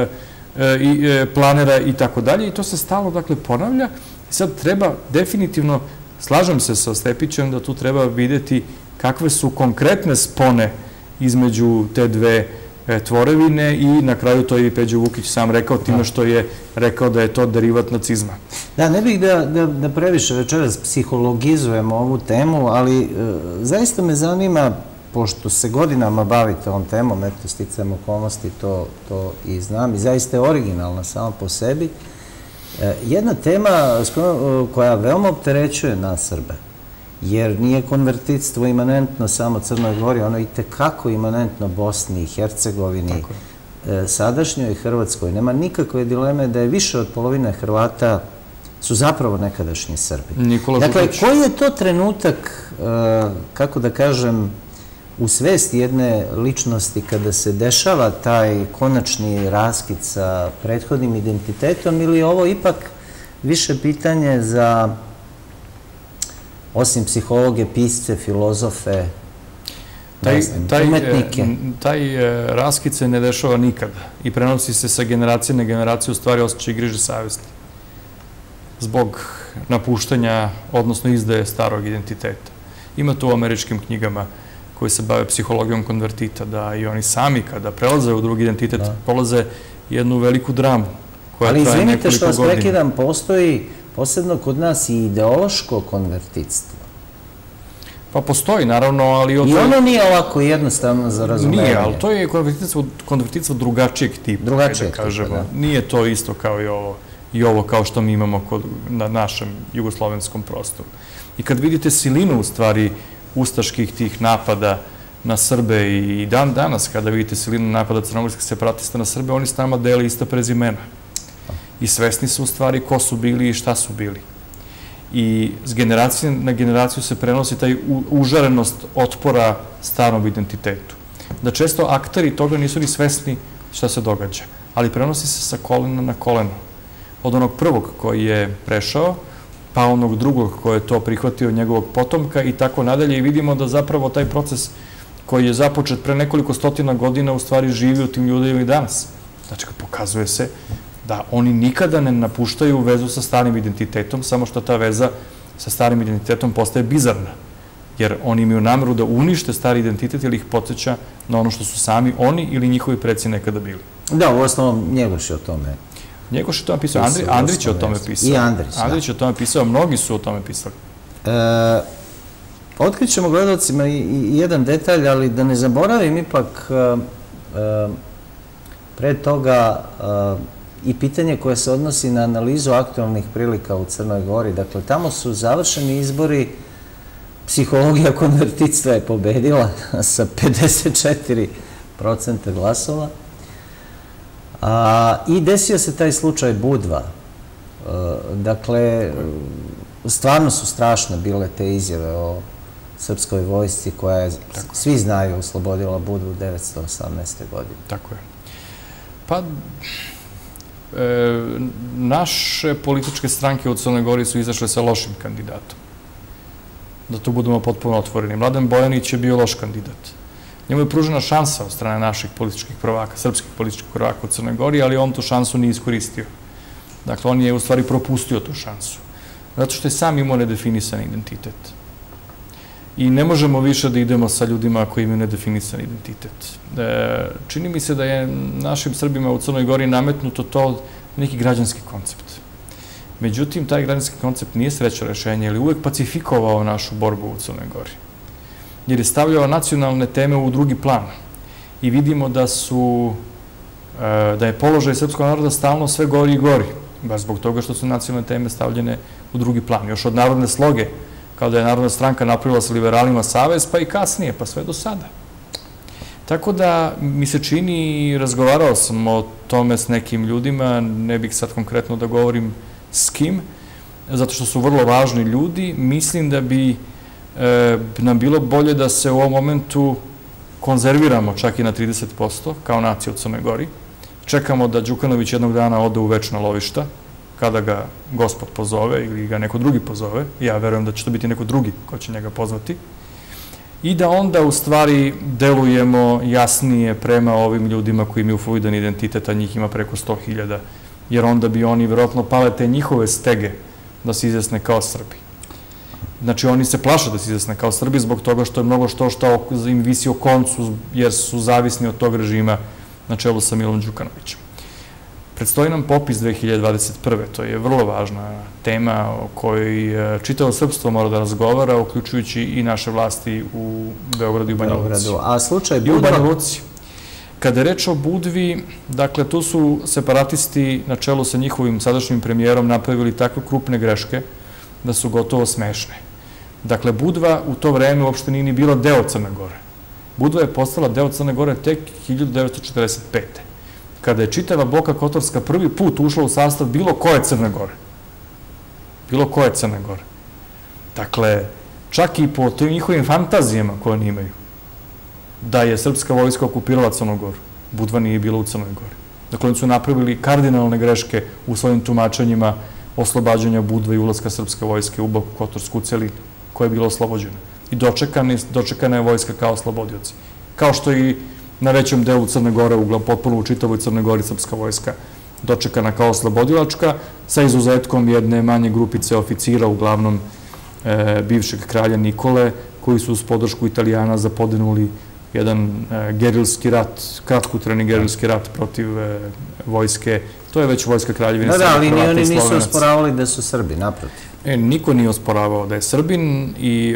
planera i tako dalje. I to se stalno, dakle, ponavlja. I sad treba definitivno, slažem se sa Stepićem, da tu treba videti kakve su konkretne spone između te 2 tvorevine i na kraju to je i Peđa Vukić sam rekao time što je rekao da je to derivat nacizma. Da, ne bih da previše večeras psihologizujemo ovu temu, ali zaista me zanima, pošto se godinama bavite ovom temom, eto, sticajem okolnosti, to i znam, i zaista je originalna sama po sebi, jedna tema koja veoma opterećuje nas Srbe, jer nije konvertitstvo imanentno samo Crnoj Gori, ono i tekako imanentno Bosni i Hercegovini, sadašnjoj Hrvatskoj. Nema nikakve dileme da je više od polovine Hrvata su zapravo nekadašnji Srbi. Dakle, koji je to trenutak, kako da kažem, u svesti jedne ličnosti kada se dešava taj konačni raskid sa prethodnim identitetom, ili je ovo ipak više pitanje za, osim psihologe, pisce, filozofe, umetnike? Taj raskid se ne dešava nikada i prenosi se sa generacije na generaciju, u stvari osjećaj griže savesti zbog napuštanja, odnosno izdaje starog identiteta. Ima to u američkim knjigama koji se bave psihologijom konvertita, da i oni sami kada prelaze u drugi identitet prolaze jednu veliku dramu koja traje nekoliko godina. Ali izvinite što vas prekidam, postoji posebno kod nas i ideološko konvertitstvo. Pa postoji, naravno, ali... I ono nije ovako jednostavno za razumevanje. Nije, ali to je konvertitstvo drugačijeg tipa. Drugačijeg tipa, da. Nije to isto kao i ovo kao što mi imamo na našem jugoslovenskom prostoru. I kad vidite silinu, u stvari, ustaških tih napada na Srbe i dan danas, kada vidite silinu napada crnogorskih separatista na Srbe, oni s nama dele ista prezimena. I svesni su u stvari ko su bili i šta su bili. I s generacije na generaciju se prenosi taj užarenost otpora starom identitetu. Da često akteri toga nisu ni svesni šta se događa, ali prenosi se sa kolena na koleno. Od onog prvog koji je prešao, pa onog drugog koji je to prihvatio od njegovog potomka i tako nadalje. I vidimo da zapravo taj proces koji je započet pre nekoliko stotina godina u stvari živi u tim ljudima i danas. Znači, pokazuje se da oni nikada ne napuštaju vezu sa starim identitetom, samo što ta veza sa starim identitetom postaje bizarna. Jer oni imaju nameru da unište stari identitet ili ih podsjeća na ono što su sami oni ili njihovi preci nekada bili. Da, u osnovom Njegoš je o tome. Njegoš je o tome pisao, Andrić je o tome pisao. I Andrić, da. Andrić je o tome pisao, mnogi su o tome pisali. Otkrićemo gledalcima i jedan detalj, ali da ne zaboravim ipak pre toga i pitanje koje se odnosi na analizu aktualnih prilika u Crnoj Gori. Dakle, tamo su završeni izbori, psihologija konvertitstva je pobedila sa 54% glasova. I desio se taj slučaj Budva. Dakle, stvarno su strašne bile te izjave o srpskoj vojsci koja je, svi znaju, oslobodila Budvu 1918. godine. Tako je. Pa, naše političke stranke u Crnoj Gori su izašle sa lošim kandidatom. Da tu budemo potpuno otvoreni. Mladen Bojanić je bio loš kandidat. Njemu je pružena šansa od strane naših političkih prvaka, srpskih političkih prvaka u Crnoj Gori, ali on tu šansu nije iskoristio. Dakle, on je u stvari propustio tu šansu. Zato što je sam imao nedefinisan identitet. I ne možemo više da idemo sa ljudima koji imaju nedefinisan identitet. Čini mi se da je našim Srbima u Crnoj Gori nametnuto to neki građanski koncept. Međutim, taj građanski koncept nije srećno rešenje, ali uvek pacifikovao našu borbu u Crnoj Gori. Jer je stavljao nacionalne teme u drugi plan. I vidimo da je položaj srpskog naroda stalno sve gori i gori. Baš zbog toga što su nacionalne teme stavljene u drugi plan. Još od narodne sloge, kao da je Narodna stranka napravila sa liberalima savez, pa i kasnije, pa sve do sada. Tako da mi se čini, i razgovarao sam o tome s nekim ljudima, ne bih sad konkretno da govorim s kim, zato što su vrlo važni ljudi, mislim da bi nam bilo bolje da se u ovom momentu konzerviramo čak i na 30% kao nacija u Crnoj Gori. Čekamo da Đukanović jednog dana ode u večna lovišta, kada ga Gospod pozove ili ga neko drugi pozove. Ja verujem da će to biti neko drugi ko će njega pozvati. I da onda u stvari delujemo jasnije prema ovim ljudima koji imaju fluidan identitet, a njih ima preko 100.000, jer onda bi oni verovatno pale te njihove stege da se izjasne kao Srbi. Znači, oni se plaše da se izjasne kao Srbi zbog toga što je mnogo što im visi o koncu, jer su zavisni od tog režima na čelu sa Milom Đukanovićem. Predstoji nam popis 2021. To je vrlo važna tema o kojoj čitavo srpstvo mora da razgovara, uključujući i naše vlasti u Beogradu i Banja Luci. A slučaj Budva? I u Banja Luci. Kada je reč o Budvi, dakle, tu su separatisti na čelu sa njihovim sadašnjim premijerom napravili takve krupne greške da su gotovo smešne. Dakle, Budva u to vreme uopšte nije ni bila deo Crne Gore. Budva je postala deo Crne Gore tek 1945. Kada je čitava Boka Kotorska prvi put ušla u sastav bilo koje Crne Gore. Bilo koje Crne Gore. Dakle, čak i po tim njihovim fantazijama koje oni imaju, da je srpska vojska okupirala Crnu Goru, Budva nije bila u Crnoj Gori. Dakle, oni su napravili kardinalne greške u svojim tumačenjima oslobađanja Budve i ulazka srpske vojske u Boku Kotorsku celinu, koja je bila oslobođena. I dočekana je vojska kao oslobodioci. Kao što i na većem delu Crne Gore, potpuno u čitavoj Crnoj Gori, srpska vojska dočekana kao oslobodilačka, sa izuzetkom jedne manje grupice oficira, uglavnom bivšeg kralja Nikole, koji su uz podršku Italijana zapodenuli jedan gerilski rat, kratkotrajni gerilski rat protiv vojske. To je već vojska Kraljevine Srbije, Hrvata i Slovenaca. Da, ali oni nisu osporavali da su Srbi, naprotiv. Niko nije osporavao da je Srbin i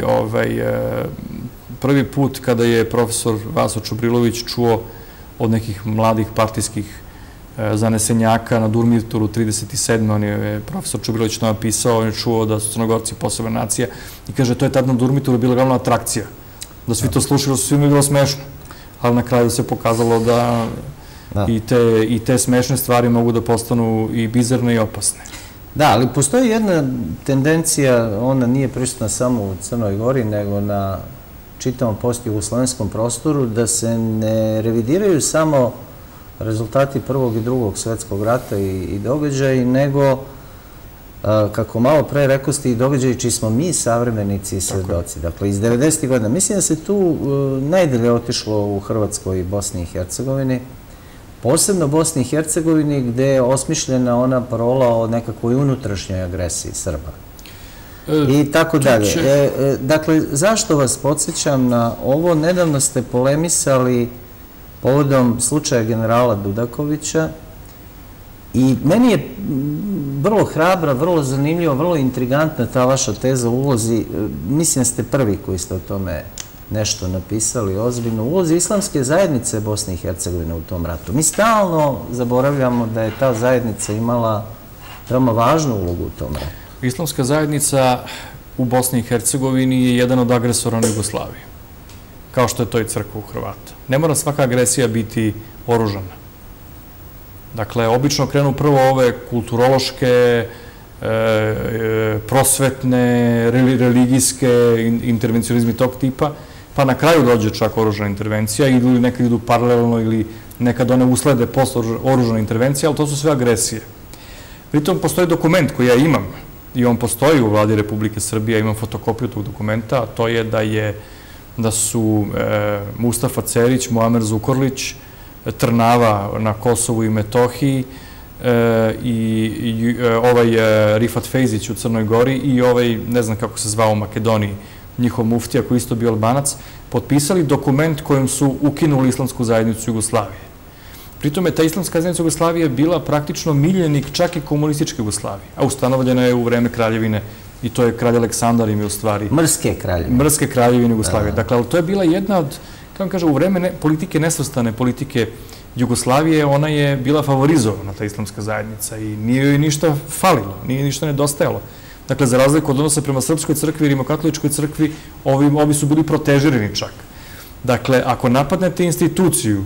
prvi put kada je profesor Vaso Čubrilović čuo od nekih mladih partijskih zanesenjaka na Durmitoru 37. On je profesor Čubrilović to napisao, on je čuo da su Crnogorci posebna nacija i kaže, to je tad na Durmitoru bila glavna atrakcija. Da svi to slušali, da su svima bilo smešno. Ali na kraju se pokazalo da i te smešne stvari mogu da postanu i bizarne i opasne. Da, ali postoji jedna tendencija, ona nije prisutna samo u Crnoj Gori, nego na čitavom postjugoslovenskom prostoru, da se ne revidiraju samo rezultati Prvog i Drugog svjetskog rata i događaji, nego, kako malo pre rekosti, i događaji čiji smo mi savremenici i svedoci. Dakle, iz 90. godina. Mislim da se tu najdalje otišlo u Hrvatskoj i Bosni i Hercegovini, posebno Bosni i Hercegovini, gde je osmišljena ona parola o nekakvoj unutrašnjoj agresiji Srba. I tako dalje. Dakle, zašto vas podsjećam na ovo? Nedavno ste polemisali povodom slučaja generala Dudakovića i meni je vrlo hrabra, vrlo zanimljiva, vrlo intrigantna ta vaša teza o ulozi, mislim da ste prvi koji ste o tome nešto napisali ozbiljno, ulozi islamske zajednice Bosne i Hercegovine u tom ratu. Mi stalno zaboravljamo da je ta zajednica imala veoma važnu ulogu u tom ratu. Islamska zajednica u Bosni i Hercegovini je jedan od agresora na Jugoslaviju, kao što je to i crkva u Hrvata. Ne mora svaka agresija biti oružana. Dakle, obično krenu prvo ove kulturološke, prosvetne, religijske intervencionizmi tog tipa, pa na kraju dođe čak oružana intervencija ili nekad idu paralelno ili nekad one uslede posle oružana intervencija, ali to su sve agresije. Pritom postoji dokument koji ja imam i on postoji u vladi Republike Srbije, imam fotokopiju tog dokumenta, a to je da su Mustafa Cerić, Muamer Zukorlić, Trnava na Kosovu i Metohiji i ovaj Rifat Fejzić u Crnoj Gori i ovaj, ne znam kako se zvao u Makedoniji, njihov muftija koji isto bio Albanac, potpisali dokument kojim su ukinuli Islamsku zajednicu Jugoslavije. Pritom je ta Islamska zajednica Jugoslavije bila praktično miljenik čak i komunističke Jugoslavije, a ustanovljena je u vreme kraljevine i to je kralj Aleksandar im je u stvari... Mrske kraljevine Jugoslavije. Dakle, to je bila jedna od, kako kažem, u vreme politike nesvrstane politike Jugoslavije, ona je bila favorizovana, ta Islamska zajednica, i nije joj ništa falilo, nije ništa nedostajalo. Dakle, za razliku od odnosa prema Srpskoj crkvi i Rimokatoličkoj crkvi, ovi su bili protežirani čak. Dakle, ako napadnete instituciju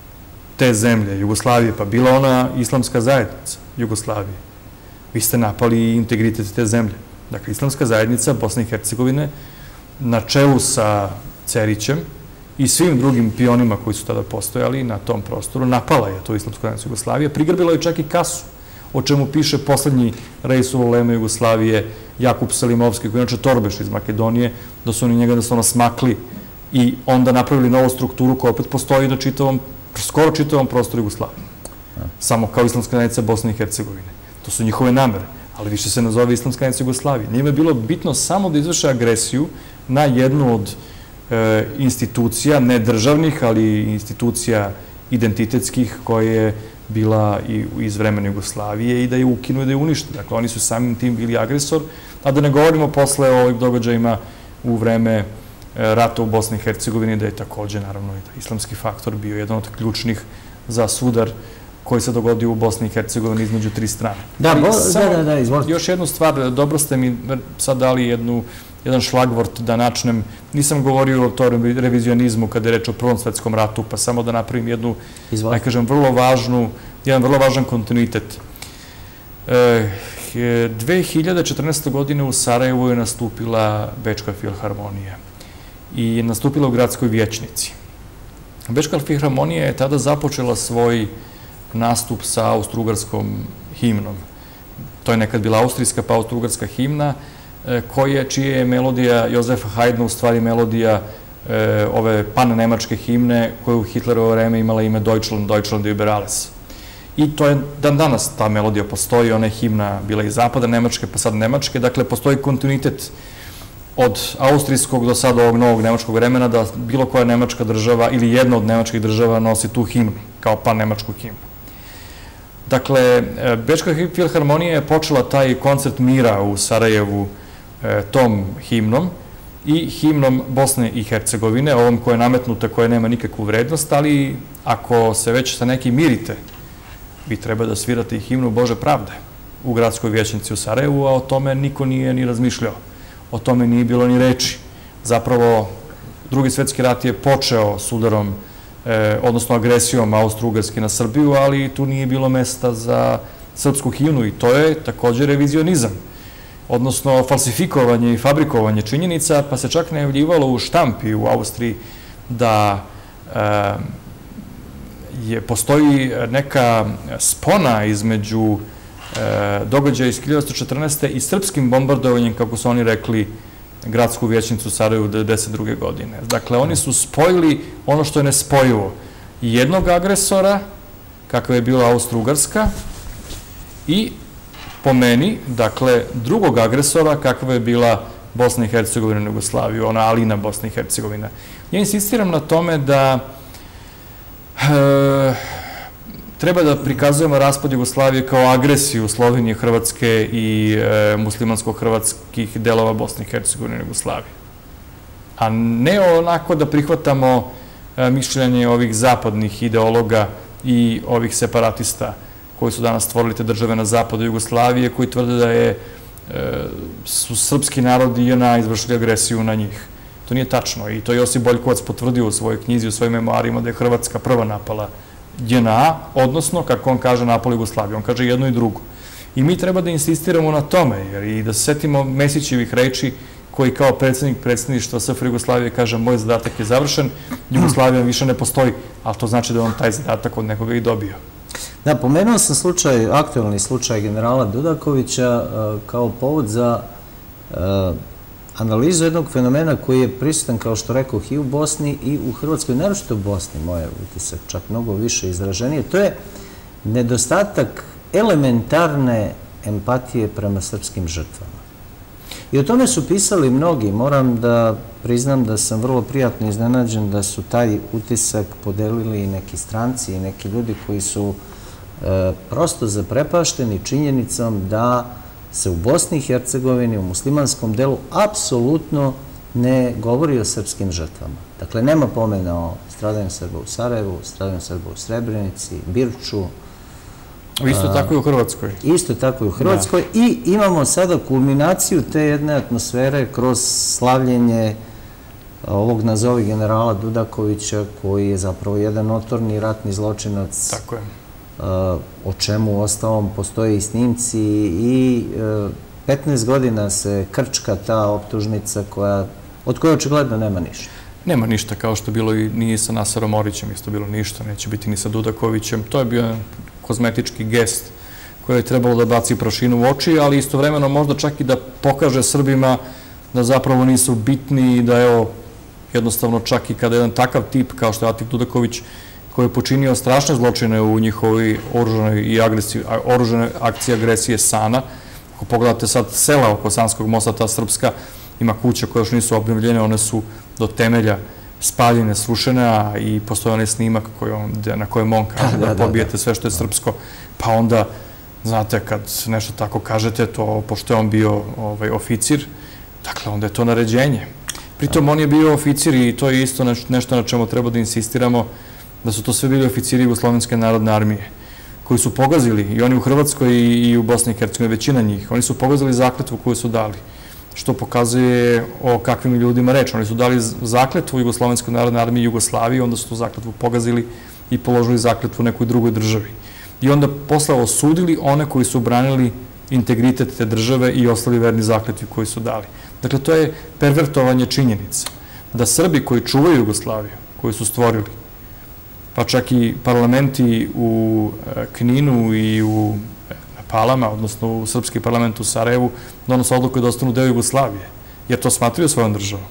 te zemlje, Jugoslavije, pa bila ona Islamska zajednica Jugoslavije, vi ste napali integritet te zemlje. Dakle, Islamska zajednica Bosne i Hercegovine na čelu sa Cerićem i svim drugim pionima koji su tada postojali na tom prostoru, napala je to Islamsku zajednicu Jugoslavije, prigrbila je čak i kasu, o čemu piše poslednji Reisul Uleme Jugoslavije, Jakub Selimovski, koji je inače Torbeš iz Makedonije, da su oni njega jednostavno smakli i onda napravili novu strukturu koja opet postoji na skoro čitavom prostoru Jugoslavije. Samo kao Islamska zajednica Bosne i Hercegovine. To su njihove namere, ali više se nazove Islamska zajednica Jugoslavije. Njima je bilo bitno samo da izvrše agresiju na jednu od institucija, ne državnih, ali institucija identitetskih koje je bila iz vremena Jugoslavije i da je ukinu i da je unište. Dakle, oni su samim tim bili agresor, a da ne govorimo posle o ovim događajima u vreme rata u Bosni i Hercegovini, da je takođe, naravno, i islamski faktor bio jedan od ključnih za sudar koji se dogodio u Bosni i Hercegovini između tri strane. Da, izvolite. Još jednu stvar, dobro ste mi sad dali jedan šlagvort da načnem. Nisam govorio o to revizionizmu kada je reč o Prvom svetskom ratu, pa samo da napravim jednu, da kažem, jedan vrlo važan kontinuitet. 2014. godine u Sarajevu je nastupila Bečka filharmonija i nastupila u gradskoj vijećnici. Bečka filharmonija je tada započela svoj nastup sa austrougarskom himnom. To je nekad bila austrijska pa austrougarska himna, čije je melodija Jozefa Haydna u stvari melodija ove pan-nemačke himne koje u Hitlerovo vreme imala ime Deutschland, Deutschland über alles. I to je dan danas ta melodija postoji, ona je himna bila iz zapada Nemačke pa sad Nemačke, dakle postoji kontinuitet od austrijskog do sada ovog novog nemačkog vremena da bilo koja nemačka država ili jedna od nemačkih država nosi tu himnu kao pan-nemačku himnu. Dakle, Bečka filharmonija je počela taj koncert mira u Sarajevu tom himnom i himnom Bosne i Hercegovine, ovom koja je nametnuta, koja nema nikakvu vrednost, ali ako se već sa nekim mirite vi treba da svirate i himnu Bože pravde u gradskoj vijećnici u Sarajevu, a o tome niko nije ni razmišljao. O tome nije bilo ni reči. Zapravo, Drugi svetski rat je počeo s udarom, odnosno agresijom Austro-Ugarske na Srbiju, ali tu nije bilo mesta za srpsku himnu i to je također revizionizam, odnosno falsifikovanje i fabrikovanje činjenica, pa se čak najavljivalo u štampi u Austriji da postoji neka spona između događaja iz 1914. i srpskim bombardovanjem, kako su oni rekli, gradsku vijećnicu u Sarajevu 1992. godine. Dakle, oni su spojili ono što je nespojivo. Jednog agresora, kakva je bila Austro-Ugarska, i po meni, dakle, drugog agresora, kakva je bila Bosna i Hercegovina i Jugoslavija, ona Alina Bosna i Hercegovina. Ja insistiram na tome da treba da prikazujemo raspad Jugoslavije kao agresiju Slovenije, Hrvatske i muslimansko-hrvatskih delova Bosne i Hercegovine i Jugoslavije. A ne onako da prihvatamo mišljenje ovih zapadnih ideologa i ovih separatista koji su danas stvorili te države na zapadu Jugoslavije, koji tvrde da su srpski narod i JNA izvršili agresiju na njih. To nije tačno i to Josip Boljkovac potvrdio u svojoj knjizi, u svojim memoarima, da je Hrvatska prva napala JNA, odnosno, kako on kaže, napala Jugoslaviju. On kaže jedno i drugo. I mi treba da insistiramo na tome, jer i da se setimo Mesićevih reči koji kao predsjednik predsjedništva SFRJ Jugoslavije kaže moj zadatak je završen, Jugoslavija više ne postoji, ali to znači da on taj zadatak od nekoga i dobio. Da, pomenuo sam aktualni slučaj generala Dudakovića kao povod za analizu jednog fenomena koji je prisutan, kao što rekao, i u Bosni i u Hrvatskoj, naročito u Bosni, moj utisak čak mnogo više izraženije, to je nedostatak elementarne empatije prema srpskim žrtvama. I o tome su pisali mnogi. Moram da priznam da sam vrlo prijatno iznenađen da su taj utisak podelili i neki stranci i neki ljudi koji su prosto zaprepašteni činjenicom da se u Bosni i Hercegovini, u muslimanskom delu, apsolutno ne govori o srpskim žrtvama. Dakle, nema pomena o stradanju Srba u Sarajevu, stradanju Srba u Srebrenici, Birču. Isto tako i u Hrvatskoj. Isto tako i u Hrvatskoj. I imamo sada kulminaciju te jedne atmosfere kroz slavljenje ovog nazovi generala Dudakovića, koji je zapravo jedan notorni ratni zločinac. Tako je. O čemu ostalom postoje i snimci i 15 godina se krčka ta optužnica od koje očigledno nema ništa. Nema ništa, kao što je bilo i nije sa Naserom Orićem, isto bilo ništa, neće biti ni sa Dudakovićem. To je bio kozmetički gest koji je trebalo da baci prašinu u oči, ali istovremeno možda čak i da pokaže Srbima da zapravo nisu bitni i da je jednostavno čak i kada jedan takav tip kao što je Atik Dudaković, koji je počinio strašne zločine u njihovoj oružanoj akciji agresije Sana. Ako pogledate sad sela oko Sanskog mosta, ta srpska, ima kuća koje još nisu obnovljene, one su do temelja spaljene, srušene, i postoji onaj snimak na kojem on kaže da pobijete sve što je srpsko. Pa onda, znate, kad nešto tako kažete, to, pošto je on bio oficir, dakle, onda je to naređenje. Pritom, on je bio oficir i to je isto nešto na čemu treba da insistiramo, da su to sve bili oficiri Jugoslovenske narodne armije, koji su pogazili, i oni u Hrvatskoj i u Bosni i Hercegovini, većina njih, oni su pogazili zakletvu koju su dali, što pokazuje o kakvim ljudima reč. Oni su dali zakletvu Jugoslovenskoj narodne armije i Jugoslaviji, onda su tu zakletvu pogazili i položili zakletvu nekoj drugoj državi. I onda posle osudili one koji su branili integritet te države i ostali verni zakletvi koji su dali. Dakle, to je pervertovanje činjenica. Da Srbi koji čuvaju Jugoslaviju, koji su stvorili, pa čak i parlamenti u Kninu i u Palama, odnosno u srpski parlament u Sarajevu, donose odluku da ostanu deo Jugoslavije, jer to smatraju svojom državom.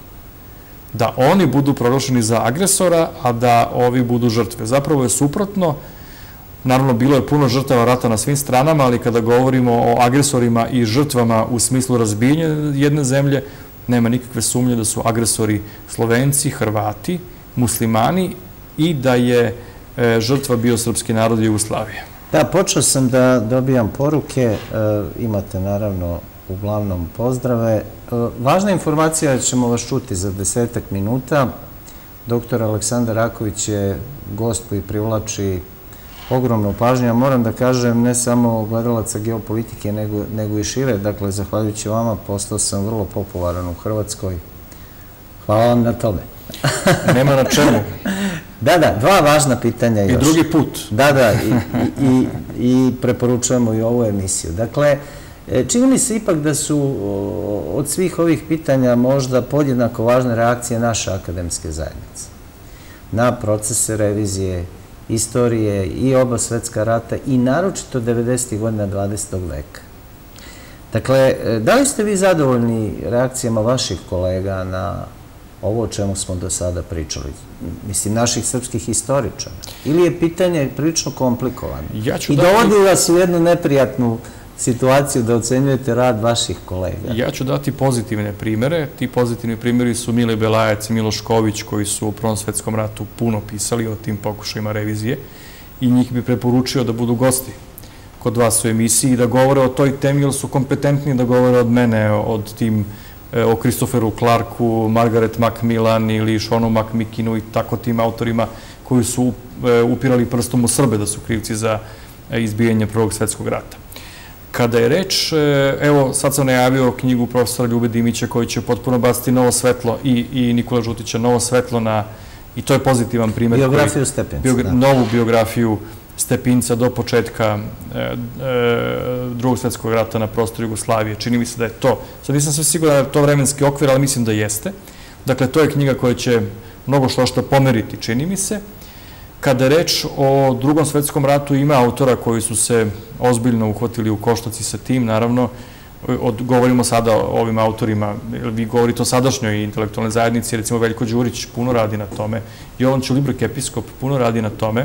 Da oni budu proglašeni za agresora, a da ovi budu žrtve. Zapravo je suprotno. Naravno, bilo je puno žrtava rata na svim stranama, ali kada govorimo o agresorima i žrtvama u smislu razbijenja jedne zemlje, nema nikakve sumnje da su agresori Slovenci, Hrvati, muslimani i da je žrtva bio srpski narod i Jugoslavije. Da, počeo sam da dobijam poruke, imate naravno uglavnom pozdrave. Važna informacija, ćemo vas čuti za 10 minuta. Doktor Aleksandar Raković je gost koji privlači ogromnu pažnju. Ja moram da kažem, ne samo gledalaca geopolitike, nego i šire. Dakle, zahvaljujući vama, postao sam vrlo popularan u Hrvatskoj. Hvala vam na tome. Nema na čemu. Da, dva važna pitanja još. I drugi put. Da, i preporučujemo i ovu emisiju. Dakle, čini mi se ipak da su od svih ovih pitanja možda podjednako važne reakcije naše akademske zajednice na procese revizije istorije i oba svetska rata i naročito 90. godina 20. veka. Dakle, da li ste vi zadovoljni reakcijama vaših kolega na ovo o čemu smo do sada pričali? Mislim, naših srpskih historičara. Ili je pitanje prilično komplikovano? I dovodi vas u jednu neprijatnu situaciju da ocenjujete rad vaših kolega. Ja ću dati pozitivne primere. Ti pozitivni primjeri su Mile Belajac i Miloš Ković, koji su u Prvom svetskom ratu puno pisali o tim pokušajima revizije i njih bi preporučio da budu gosti kod vas u emisiji i da govore o toj temi, jer su kompetentni da govore od mene, o Christopheru Clarku, Margaret Macmillan ili Seanu McMickinu i tako tim autorima koji su upirali prstom u Srbe da su krivci za izbijanje Prvog svetskog rata. Kada je reč, evo sad sam najavio knjigu profesora Ljube Dimića koji će potpuno baciti novo svetlo i Nikola Žutića novo svetlo na, i to je pozitivan primjer. Biografiju Stepinca, da. Novu biografiju Stepinca do početka Drugog svetskog rata na prostoru Jugoslavije. Čini mi se da je to. Sad nisam sve siguran da je to vremenski okvir, ali mislim da jeste. Dakle, to je knjiga koja će mnogo što pomeriti, čini mi se. Kada je reč o Drugom svetskom ratu, ima autora koji su se ozbiljno uhvatili u koštac i sa tim, naravno, govorimo sada o ovim autorima, vi govorite o sadašnjoj intelektualnoj zajednici, recimo Veljko Đurić puno radi na tome, Jovan Ćulibrk, episkop, puno radi na tome.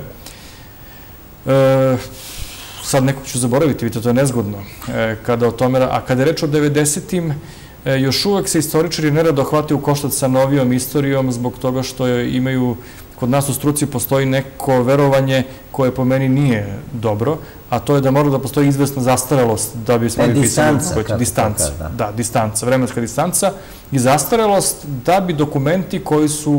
Sad nekog ću zaboraviti, vidite, to je nezgodno. A kada je reč o 90-im, još uvek se istoričari nerado hvate u koštac sa novijom istorijom zbog toga što imaju, kod nas u struci postoji neko verovanje koje po meni nije dobro, a to je da mora da postoji izvesna zastarelost da bi smo pisali distanca. Da, distanca, vremenska distanca i zastarelost da bi dokumenti koji su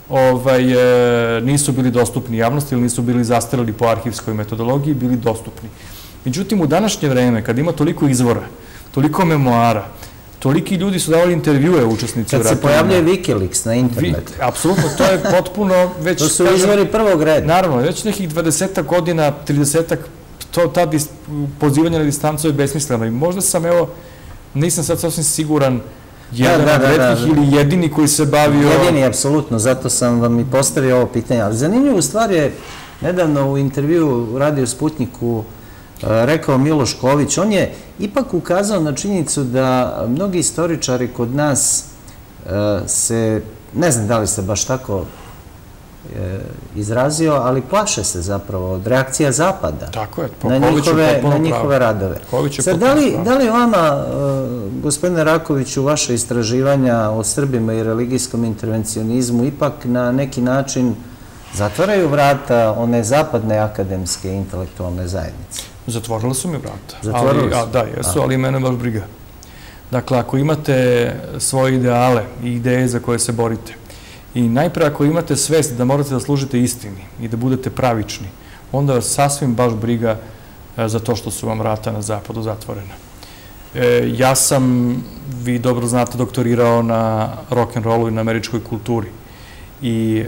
nisu bili dostupni javnosti ili nisu bili zastareli po arhivskoj metodologiji, bili dostupni. Međutim, u današnje vreme, kad ima toliko izvora, toliko memoara, toliki ljudi su davali intervjue učesnici u ratovima. Kad se pojavljuje Wikileaks na internetu. Apsolutno, to je potpuno već... To su izvori prvog reda. Naravno, već nekih 20 godina, 30 ta pozivanja na distancu je besmisleno. I možda sam, evo, nisam sad sasvim siguran, jedan od retkih ili jedini koji se bavio... Jedini, apsolutno, zato sam vam i postavio ovo pitanje. Ali zanimljivu stvar je, nedavno u intervju u Radio Sputniku rekao Miloš Ković, on je ipak ukazao na činjenicu da mnogi istoričari kod nas se, ne znam da li se baš tako izrazio, ali plaše se zapravo od reakcija Zapada na njihove radove. Sad, da li vama, gospodine Rakoviću, vaše istraživanja o Srbima i religijskom intervencionizmu ipak na neki način zatvaraju vrata one zapadne akademske intelektualne zajednice? Zatvorila su mi vrata. Da, jesu, ali mene baš briga. Dakle, ako imate svoje ideale i ideje za koje se borite i najpre ako imate svest da morate da služite istini i da budete pravični, onda vas sasvim baš briga za to što su vam vrata na zapadu zatvorena. Ja sam, vi dobro znate, doktorirao na rock'n'rollu i na američkoj kulturi i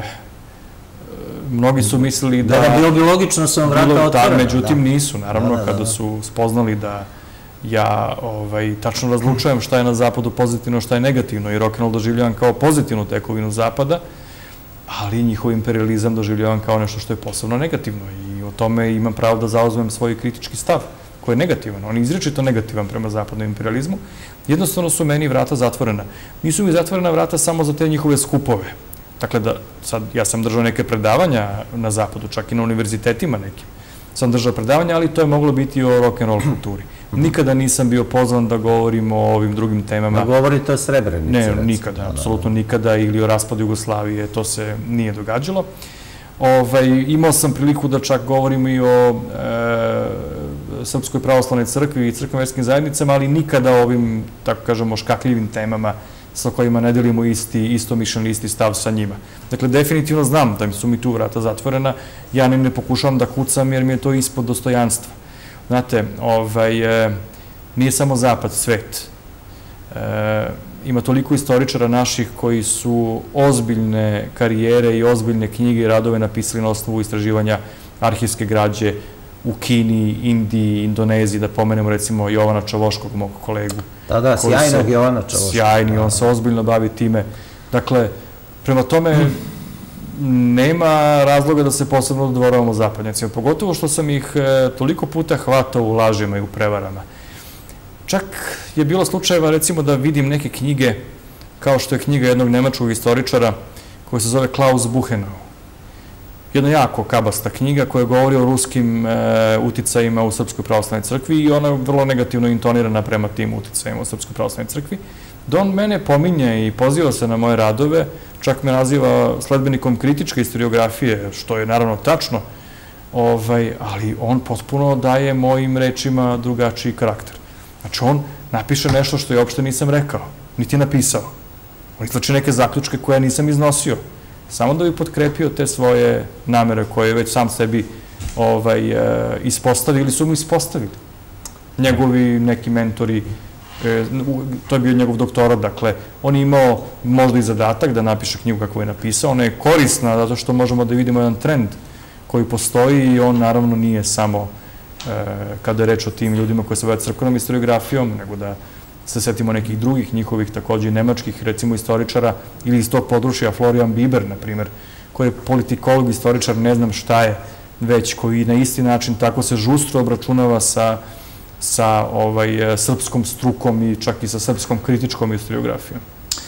mnogi su mislili da... Da, bilo bi logično su vam vrata otvorena. Međutim, nisu, naravno, kada su spoznali da ja tačno razlučujem šta je na zapadu pozitivno, šta je negativno i rock'n'roll doživljavam kao pozitivnu tekovinu zapada, ali njihov imperializam doživljavam kao nešto što je posebno negativno i o tome imam pravo da zauzmem svoj kritički stav koji je negativan. On je izričito negativan prema zapadnom imperializmu. Jednostavno su meni vrata zatvorena. Nisu mi zatvorena vrata samo za te njihove skupove. Dakle, sad ja sam držao neke predavanja na zapadu, čak i na univerzitetima nekim. Sam držao predavanja, ali to je moglo biti o rock'n'roll kulturi. Nikada nisam bio pozvan da govorim o ovim drugim temama. Da govorite o Srebrenici? Ne, nikada, apsolutno nikada, ili o raspadu Jugoslavije, to se nije događalo. Imao sam priliku da čak govorim i o Srpskoj pravoslavnoj crkvi i crkvenim verskim zajednicama, ali nikada o ovim, tako kažemo, škakljivim temama sa kojima ne delimo isto mišljenje, isti stav sa njima. Dakle, definitivno znam da su mi tu vrata zatvorena, ja ne pokušavam da kucam jer mi je to ispod dostojanstva. Znate, nije samo zapad svet. Ima toliko istoričara naših koji su ozbiljne karijere i ozbiljne knjige i radove napisali na osnovu istraživanja arhivske građe u Kini, Indiji, Indoneziji, da pomenemo recimo Jovana Čavoškog, mog kolegu. Da, sjajnog Jovana Čavoškog. Sjajni, on se ozbiljno bavi time. Dakle, prema tome nema razloga da se posebno dodvoravamo zapadnjacima, pogotovo što sam ih toliko puta hvatao u lažima i u prevarama. Čak je bilo slučajeva, recimo, da vidim neke knjige, kao što je knjiga jednog nemačkog istoričara, koja se zove Klaus Buchenau. Jedna jako kabasta knjiga koja govori o ruskim uticajima u Srpskoj pravoslavnoj crkvi i ona je vrlo negativno intonirana prema tim uticajima u Srpskoj pravoslavnoj crkvi. Da on mene pominje i poziva se na moje radove, čak me naziva sledbenikom kritičke historiografije, što je naravno tačno, ali on potpuno daje mojim rečima drugačiji karakter. Znači, on napiše nešto što ja uopšte nisam rekao, niti je napisao. On izlači neke zaključke koje ja nisam iznosio, samo da bi potkrepio te svoje namere koje je već sam sebi ispostavili ili su mu ispostavili. Njegovi neki mentori, to je bio njegov doktorat, dakle, on je imao možda i zadatak da napiše knjigu kako je napisao, ona je korisna zato što možemo da vidimo jedan trend koji postoji i on naravno nije samo kada je reč o tim ljudima koji se bave crkvenom historiografijom, nego da se setimo nekih drugih njihovih, takođe i nemačkih, recimo, istoričara ili iz tog područja, Florian Bieber, na primjer, koji je politikolog, istoričar, ne znam šta je, već koji na isti način tako se žustro obračunava sa srpskom strukom i čak i sa srpskom kritičkom historiografijom.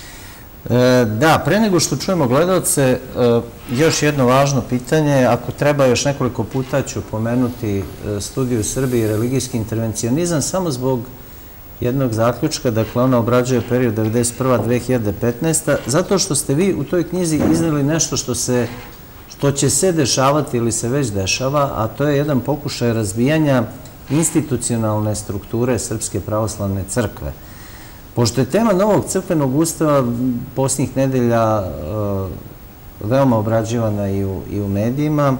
Da, pre nego što čujemo gledalce, još jedno važno pitanje, ako treba još nekoliko puta ću pomenuti studiju Srbije i religijski intervencionizam, samo zbog jednog zaključka, dakle ona obrađuje period 1991-2015, zato što ste vi u toj knjizi izneli nešto što će se dešavati ili se već dešava, a to je jedan pokušaj razbijanja institucionalne strukture Srpske pravoslavne crkve. Pošto je tema novog crkvenog ustava posljednjih nedelja veoma obrađivana i u medijima,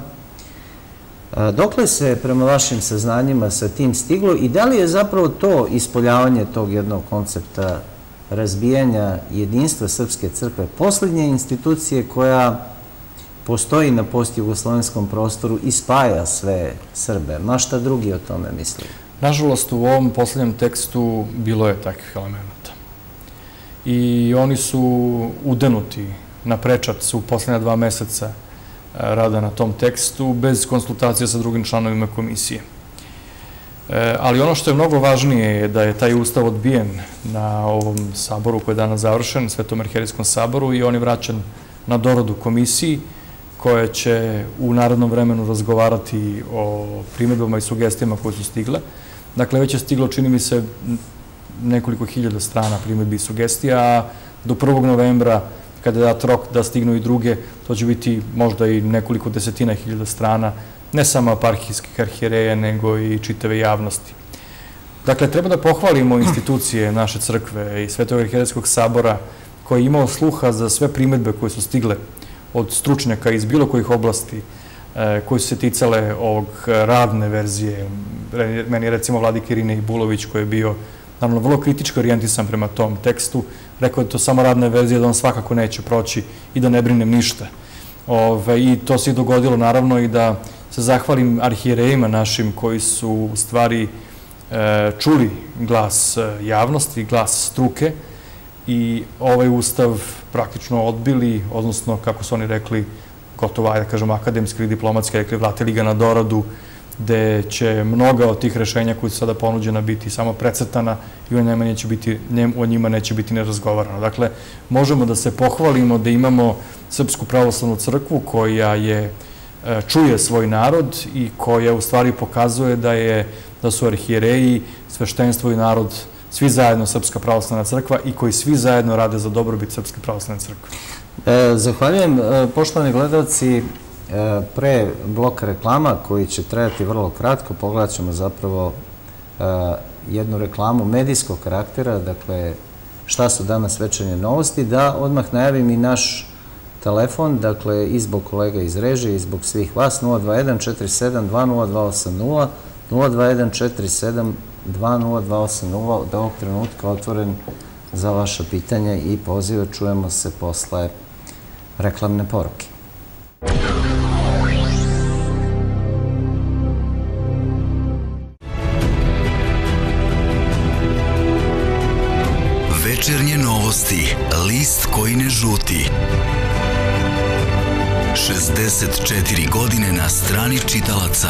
dokle se prema vašim saznanjima sa tim stiglo i da li je zapravo to ispoljavanje tog jednog koncepta razbijanja jedinstva Srpske crkve posljednje institucije koja postoji na postjugoslovenskom prostoru i spaja sve Srbe? Ma šta drugi o tome misli? Nažalost, u ovom posljednjem tekstu bilo je takvih elemenata. I oni su udenuti na prečac u posljednja 2 meseca rada na tom tekstu, bez konsultacije sa drugim članovima komisije. Ali ono što je mnogo važnije je da je taj ustav odbijen na ovom saboru koji je danas završen, Svetom arhijerejskom saboru, i on je vraćan na doradu komisiji, koja će u narednom vremenu razgovarati o primedbama i sugestijama koje su stigle. Dakle, već je stiglo, čini mi se, nekoliko hiljada strana primedbi i sugestija, a do 1. novembra, kada je dat rok da stignu i druge, to će biti možda i nekoliko desetina hiljada strana, ne samo eparhijskih arhijereja, nego i čitave javnosti. Dakle, treba da pohvalimo institucije naše crkve i Svetog arhijerejskog sabora, koji je imao sluha za sve primedbe koje su stigle od stručnjaka iz bilo kojih oblasti koji su se ticale ovog radne verzije. Meni je recimo vladika Irine Ibulović, koji je bio naravno vrlo kritički orijentisan prema tom tekstu, rekao da je to samo radna verzija, da on svakako neće proći i da ne brinem ništa. I to se i dogodilo naravno i da se zahvalim arhijerejima našim koji su u stvari čuli glas javnosti, glas struke i ovaj ustav praktično odbili, odnosno, kako su oni rekli, gotovo, da kažem, akademski ili diplomatski, rekli, vratili ga na doradu, gde će mnoga od tih rešenja koji su sada ponuđena biti samo precrtana i o njima neće biti nerazgovarano. Dakle, možemo da se pohvalimo da imamo Srpsku pravoslavnu crkvu koja čuje svoj narod i koja u stvari pokazuje da su arhijereji, sveštenstvo i narod svi zajedno Srpska pravoslavna crkva i koji svi zajedno rade za dobrobit Srpske pravoslavne crkve. Zahvaljujem. Poštovani gledalci, pre bloka reklama koji će trajati vrlo kratko, pogledat ćemo zapravo jednu reklamu medijskog karaktera, dakle šta su danas večernje novosti, da odmah najavim i naš telefon, dakle i zbog kolega iz režije i zbog svih vas, 021 47 20280, 021 47 20280, od ovog trenutka otvoren za vaše pitanje i pozive. Čujemo se posle reklamne poruke. Večernje novosti, list koji ne žuti. 64 godine na strani čitalaca.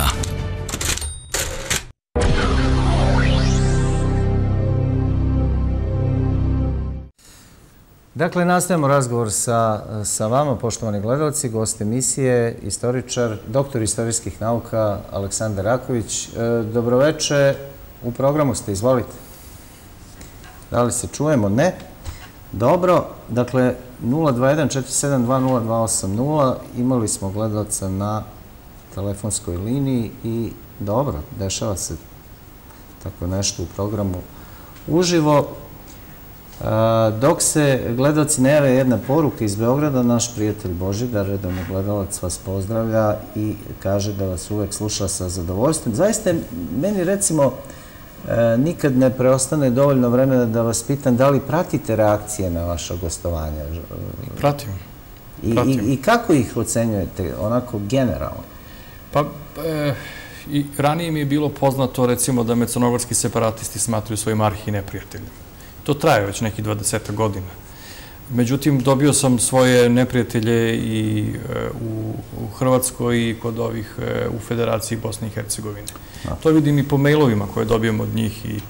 Dakle, nastavljamo razgovor sa vama, poštovani gledalci, gost emisije, istoričar, doktor istorijskih nauka Aleksandar Raković. Dobroveče, u programu ste, izvolite. Da li se čujemo? Ne. Dobro, dakle, 021 47 20280, imali smo gledalca na telefonskoj liniji i dobro, dešava se tako nešto u programu uživo. Dok se gledalci ne jave, jedna poruka iz Beograda, naš prijatelj Božidar, redovni gledalac, vas pozdravlja i kaže da vas uvek sluša sa zadovoljstvom. Zaista, meni recimo nikad ne preostane dovoljno vremena da vas pitam da li pratite reakcije na vaša gostovanja? Pratim. I kako ih ocenjujete, onako generalno? Pa, i ranije mi je bilo poznato, recimo, da me crnogorski separatisti smatruju svojim arhi neprijateljem. To traje već nekih 20 godina. Međutim, dobio sam svoje neprijatelje i u Hrvatskoj i kod ovih u Federaciji Bosne i Hercegovine. To vidim i po mailovima koje dobijam od njih i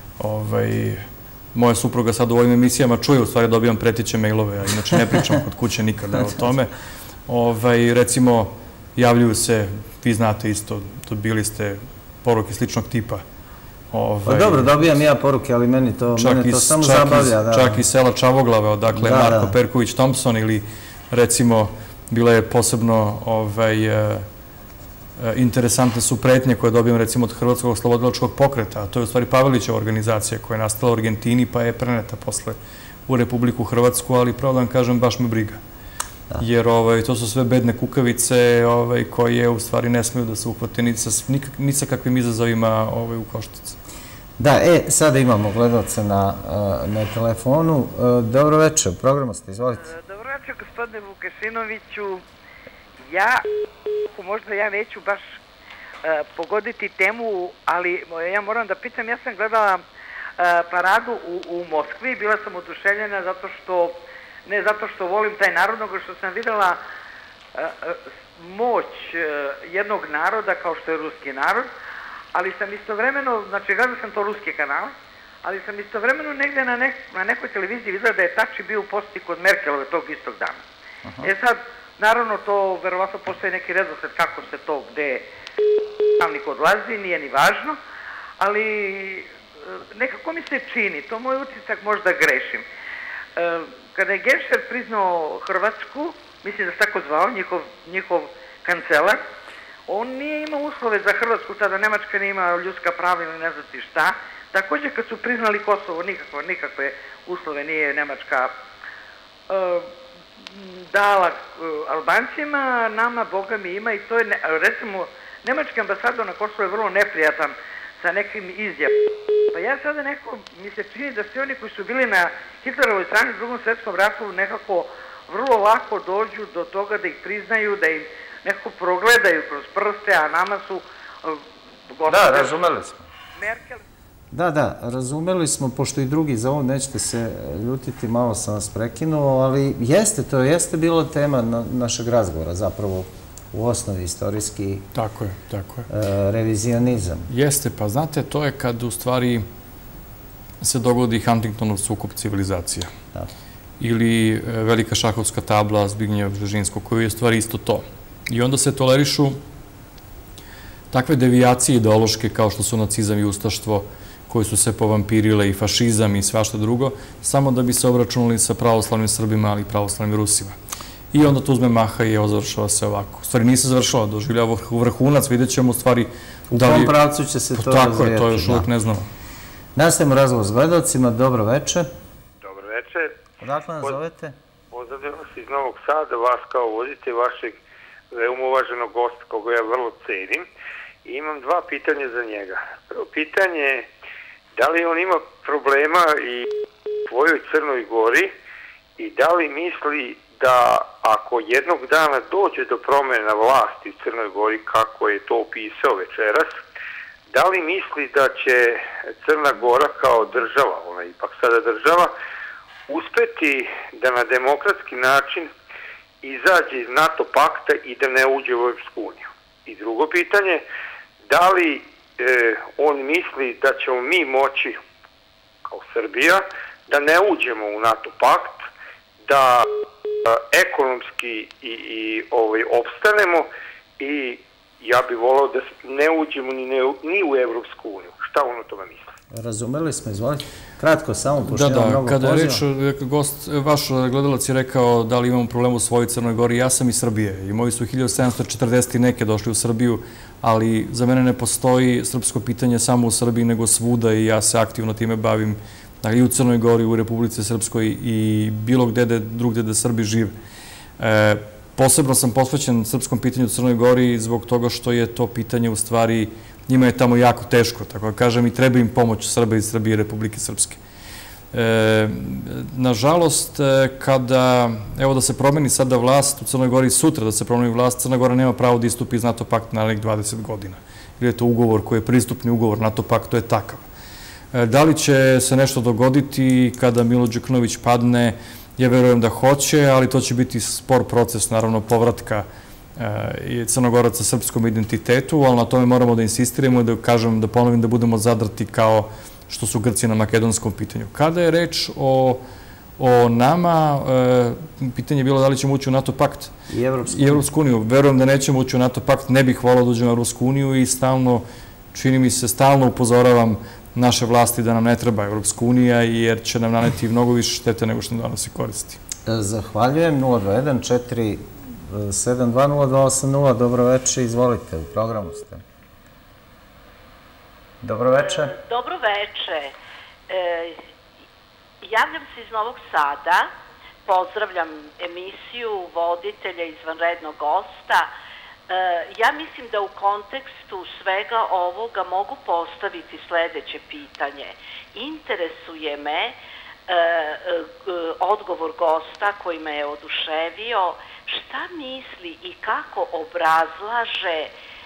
moja supruga sad u ovim emisijama čuje, u stvari dobijam pretiće mailove, a inače ne pričam kod kuće nikada o tome. Recimo, javljuju se, vi znate isto, dobili ste poruke sličnog tipa. Pa dobro, dobijam ja poruke, ali mene to samo zabavlja. Čak i sela Čavoglave, odakle Marko Perković-Thompson, ili recimo bile je posebno interesantne su pretnje koje dobijam recimo od Hrvatskog oslobodilačkog pokreta, a to je u stvari Pavelićeva organizacija koja je nastala u Argentini pa je preneta posle u Republiku Hrvatsku, ali pravo da vam kažem, baš me briga. Jer to su sve bedne kukavice koje u stvari ne smiju da se uhvate ni sa kakvim izazovima u koštac. Da, sada imamo gledalca na telefonu. Dobro večer, u programu ste, izvolite. Dobro večer, gospodine Vukašinoviću. Možda ja neću baš pogoditi temu, ali ja moram da pitam, ja sam gledala paradu u Moskvi, bila sam oduševljena ne zato što volim taj narod, nego što sam videla moć jednog naroda kao što je ruski narod, ali sam istovremeno, znači gledala sam to ruski kanal, ali sam istovremeno negde na nekoj televiziji videla da je Tači bio u poseti kod Merkelove tog istog dana. Sad, naravno to verovatno postoji neki redosled kako se to, gde stavnik odlazi, nije ni važno, ali nekako mi se čini, to moj utisak, možda grešim. Kada je Genscher priznao Hrvatsku, mislim da se tako zvao, njihov kancelar, on nije imao uslove za Hrvatsku, tada Nemačka nije ima ljudska prava ili ne znam ti šta. Također kad su priznali Kosovo, nikakve uslove nije Nemačka dala Albancima, nama, Boga mi ima, i to je, recimo, nemački ambasador na Kosovo je vrlo neprijatan sa nekim izjavama. Pa ja sada mi se čini da svi oni koji su bili na Hitlerovoj strani u Drugom svjetskom ratu nekako vrlo lako dođu do toga da ih priznaju, da im nekako progledaju kroz prste, a nama su... Da, razumeli smo. Merkel... Da, razumeli smo, pošto i drugi za ovo nećete se ljutiti, malo sam vas prekinuo, ali to jeste bila tema našeg razgovora, zapravo u osnovi istorijski revizionizam. Jeste, pa znate, to je kad u stvari se dogodi Huntingtonov sukob civilizacija. Ili velika šahovska tabla Zbignjeva Bžežinskog, koji je u stvari isto to. I onda se tolerišu takve devijacije ideološke kao što su nacizam i ustaštvo, koji su se povampirile, i fašizam i svašta drugo, samo da bi se obračunali sa pravoslavnim Srbima, ali i pravoslavnim Rusima. I onda to uzme maha i završava se ovako. U stvari nije se završava, doživljava vrhunac, vidjet ćemo u stvari... U kom pravcu će se to razvijati? Tako je, to još uvijek ne znamo. Nastavimo razgovor s gledalcima, dobro večer. Dobro večer. Odakle nas zovete? Pozdravljam vas iz Novog Sada, vas kao vodite vašeg veoma uvaženog gosta, koga ja vrlo cenim. I imam dva pitanja za njega. Prvo pitanje je, da li on ima problema i u svojoj Crnoj Gori i da li misli da ako jednog dana dođe do promjena vlasti u Crnoj Gori, kako je to opisao večeras, da li misli da će Crna Gora kao država, ona je ipak sada država, uspeti da na demokratski način izađe iz NATO pakta i da ne uđe u Europsku uniju? I drugo pitanje, da li on misli da ćemo mi moći, kao Srbija, da ne uđemo u NATO pakt, da ekonomski i opstanemo i ja bih volao da ne uđemo ni u Evropsku uniju. Šta on o tome misli? Razumeli smo, izvolite. Kratko samo, pošto imamo mnogo poziva. Kada je reč, vaš gledalac je rekao da li imamo problem u svojoj Crnoj Gori, ja sam iz Srbije i moji su 1740 i neke došli u Srbiju, ali za mene ne postoji srpsko pitanje samo u Srbiji, nego svuda i ja se aktivno time bavim i u Crnoj Gori, u Republici Srpskoj i bilo gde drugde da Srbi žive. Posebno sam posvećen srpskom pitanju u Crnoj Gori zbog toga što je to pitanje u stvari, njima je tamo jako teško, tako da kažem, i treba im pomoć Srba iz Srbije i Republike Srpske. Nažalost, kada, evo da se promeni sada vlast u Crnoj Gori, sutra da se promeni vlast, Crna Gora nema pravo da istupi iz NATO pakta narednih 20 godina. Jer je to ugovor koji je pristupni ugovor, NATO paktu je takav. Da li će se nešto dogoditi kada Milo Đukanović padne? Ja verujem da hoće, ali to će biti spor proces, naravno, povratka Crnogoraca srpskom identitetu, ali na tome moramo da insistiramo i da kažem, da ponovim, da budemo zadrti kao što su Grci na makedonskom pitanju. Kada je reč o nama, pitanje je bilo da li ćemo ući u NATO pakt i Evropsku uniju. Verujem da nećemo ući u NATO pakt, ne bih volao da uđemo u Evropsku uniju i stalno, čini mi se, stalno upozoravam naše vlasti da nam ne treba Evropska unija, jer će nam naneti mnogo više štete nego što nam donosi koristi. Zahvaljujem. 021 4720280. Dobro večer, izvolite, u programu ste. Dobro večer. Dobro večer. Javljam se iz Novog Sada, pozdravljam emisiju, voditelja, izvanrednog gosta. Ja mislim da u kontekstu svega ovoga mogu postaviti sledeće pitanje. Interesuje me odgovor gosta koji me je oduševio, šta misli i kako obrazlaže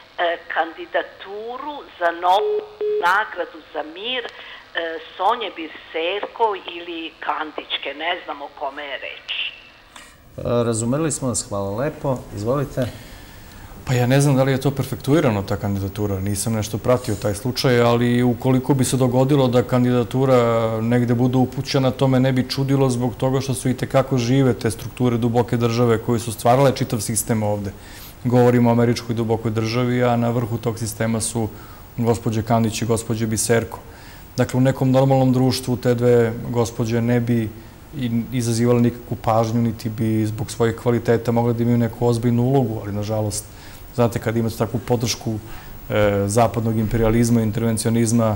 kandidaturu za novu nagradu za mir Sonje Biserko ili Kandićke, ne znam o kome je reč. Razumeli smo vas, hvala lepo. Izvolite. Pa ja ne znam da li je to perfektuirano, ta kandidatura. Nisam nešto pratio taj slučaj, ali ukoliko bi se dogodilo da kandidatura negde bude upućena, to me ne bi čudilo zbog toga što su i tekako žive te strukture duboke države koje su stvarale čitav sistem ovde. Govorimo o američkoj dubokoj državi, a na vrhu tog sistema su gospođe Kandić i gospođe Biserko. Dakle, u nekom normalnom društvu te dve gospođe ne bi izazivali nikakvu pažnju, niti bi zbog svojih kvaliteta mogli da imaju neku ozbiljnu ulogu, ali nažalost, znate, kad imate takvu podršku zapadnog imperializma, intervencionizma,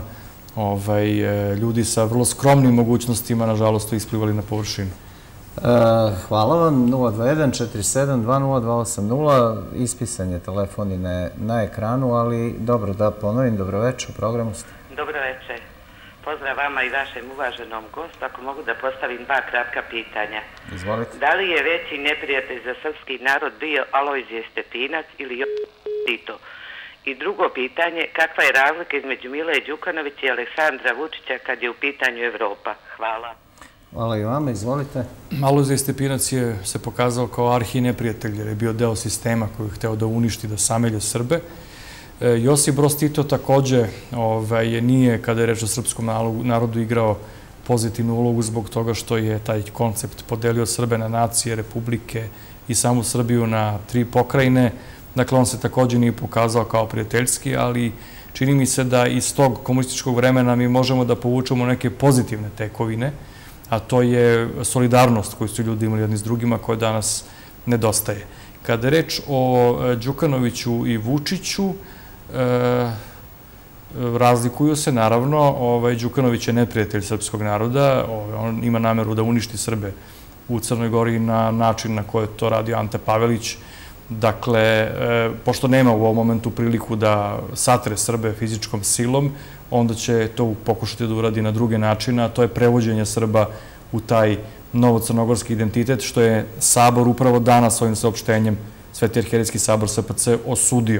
ljudi sa vrlo skromnim mogućnostima, nažalost, to isplivali na površinu. Hvala vam. 021 4720280. Ispisan je telefon i na ekranu, ali dobro, da ponovim. Dobro večer, u programu ste. Dobro večer. Pozdrav vama i vašem uvaženom gostu. Ako mogu da postavim dva kratka pitanja. Izvolite. Da li je veći neprijatelj za srpski narod bio Alojzije Stepinac ili Josip Tito? I drugo pitanje, kakva je razlika između Mile Đukanovića i Aleksandra Vučića kad je u pitanju Evropa? Hvala. Hvala i vama, izvolite. Alojzije Stepinac se pokazao kao arhi neprijatelj, jer je bio deo sistema koji je hteo da uništi, da samelje Srbe. Josip Broz Tito takođe nije, kada je reč o srpskom narodu, igrao pozitivnu ulogu zbog toga što je taj koncept podelio Srbe na nacije, republike i samu Srbiju na 3 pokrajine. Dakle, on se takođe nije pokazao kao prijateljski, ali čini mi se da iz tog komunističkog vremena mi možemo da povučemo neke pozitivne tekovine, a to je solidarnost koju su ljudi imali jedni s drugima, koja danas nedostaje. Kada je reč o Đukanoviću i Vučiću, razlikuju se, naravno, Đukanović je neprijatelj srpskog naroda, on ima nameru da uništi Srbe u Crnoj Gori na način na koji je to radio Ante Pavelić. Dakle, pošto nema u ovom momentu priliku da satre Srbe fizičkom silom, onda će to pokušati da uradi na druge načine, a to je prevođenje Srba u taj novocrnogorski identitet, što je Sabor upravo danas svojim saopštenjem, Sveti arhijerejski sabor SPC, osudio.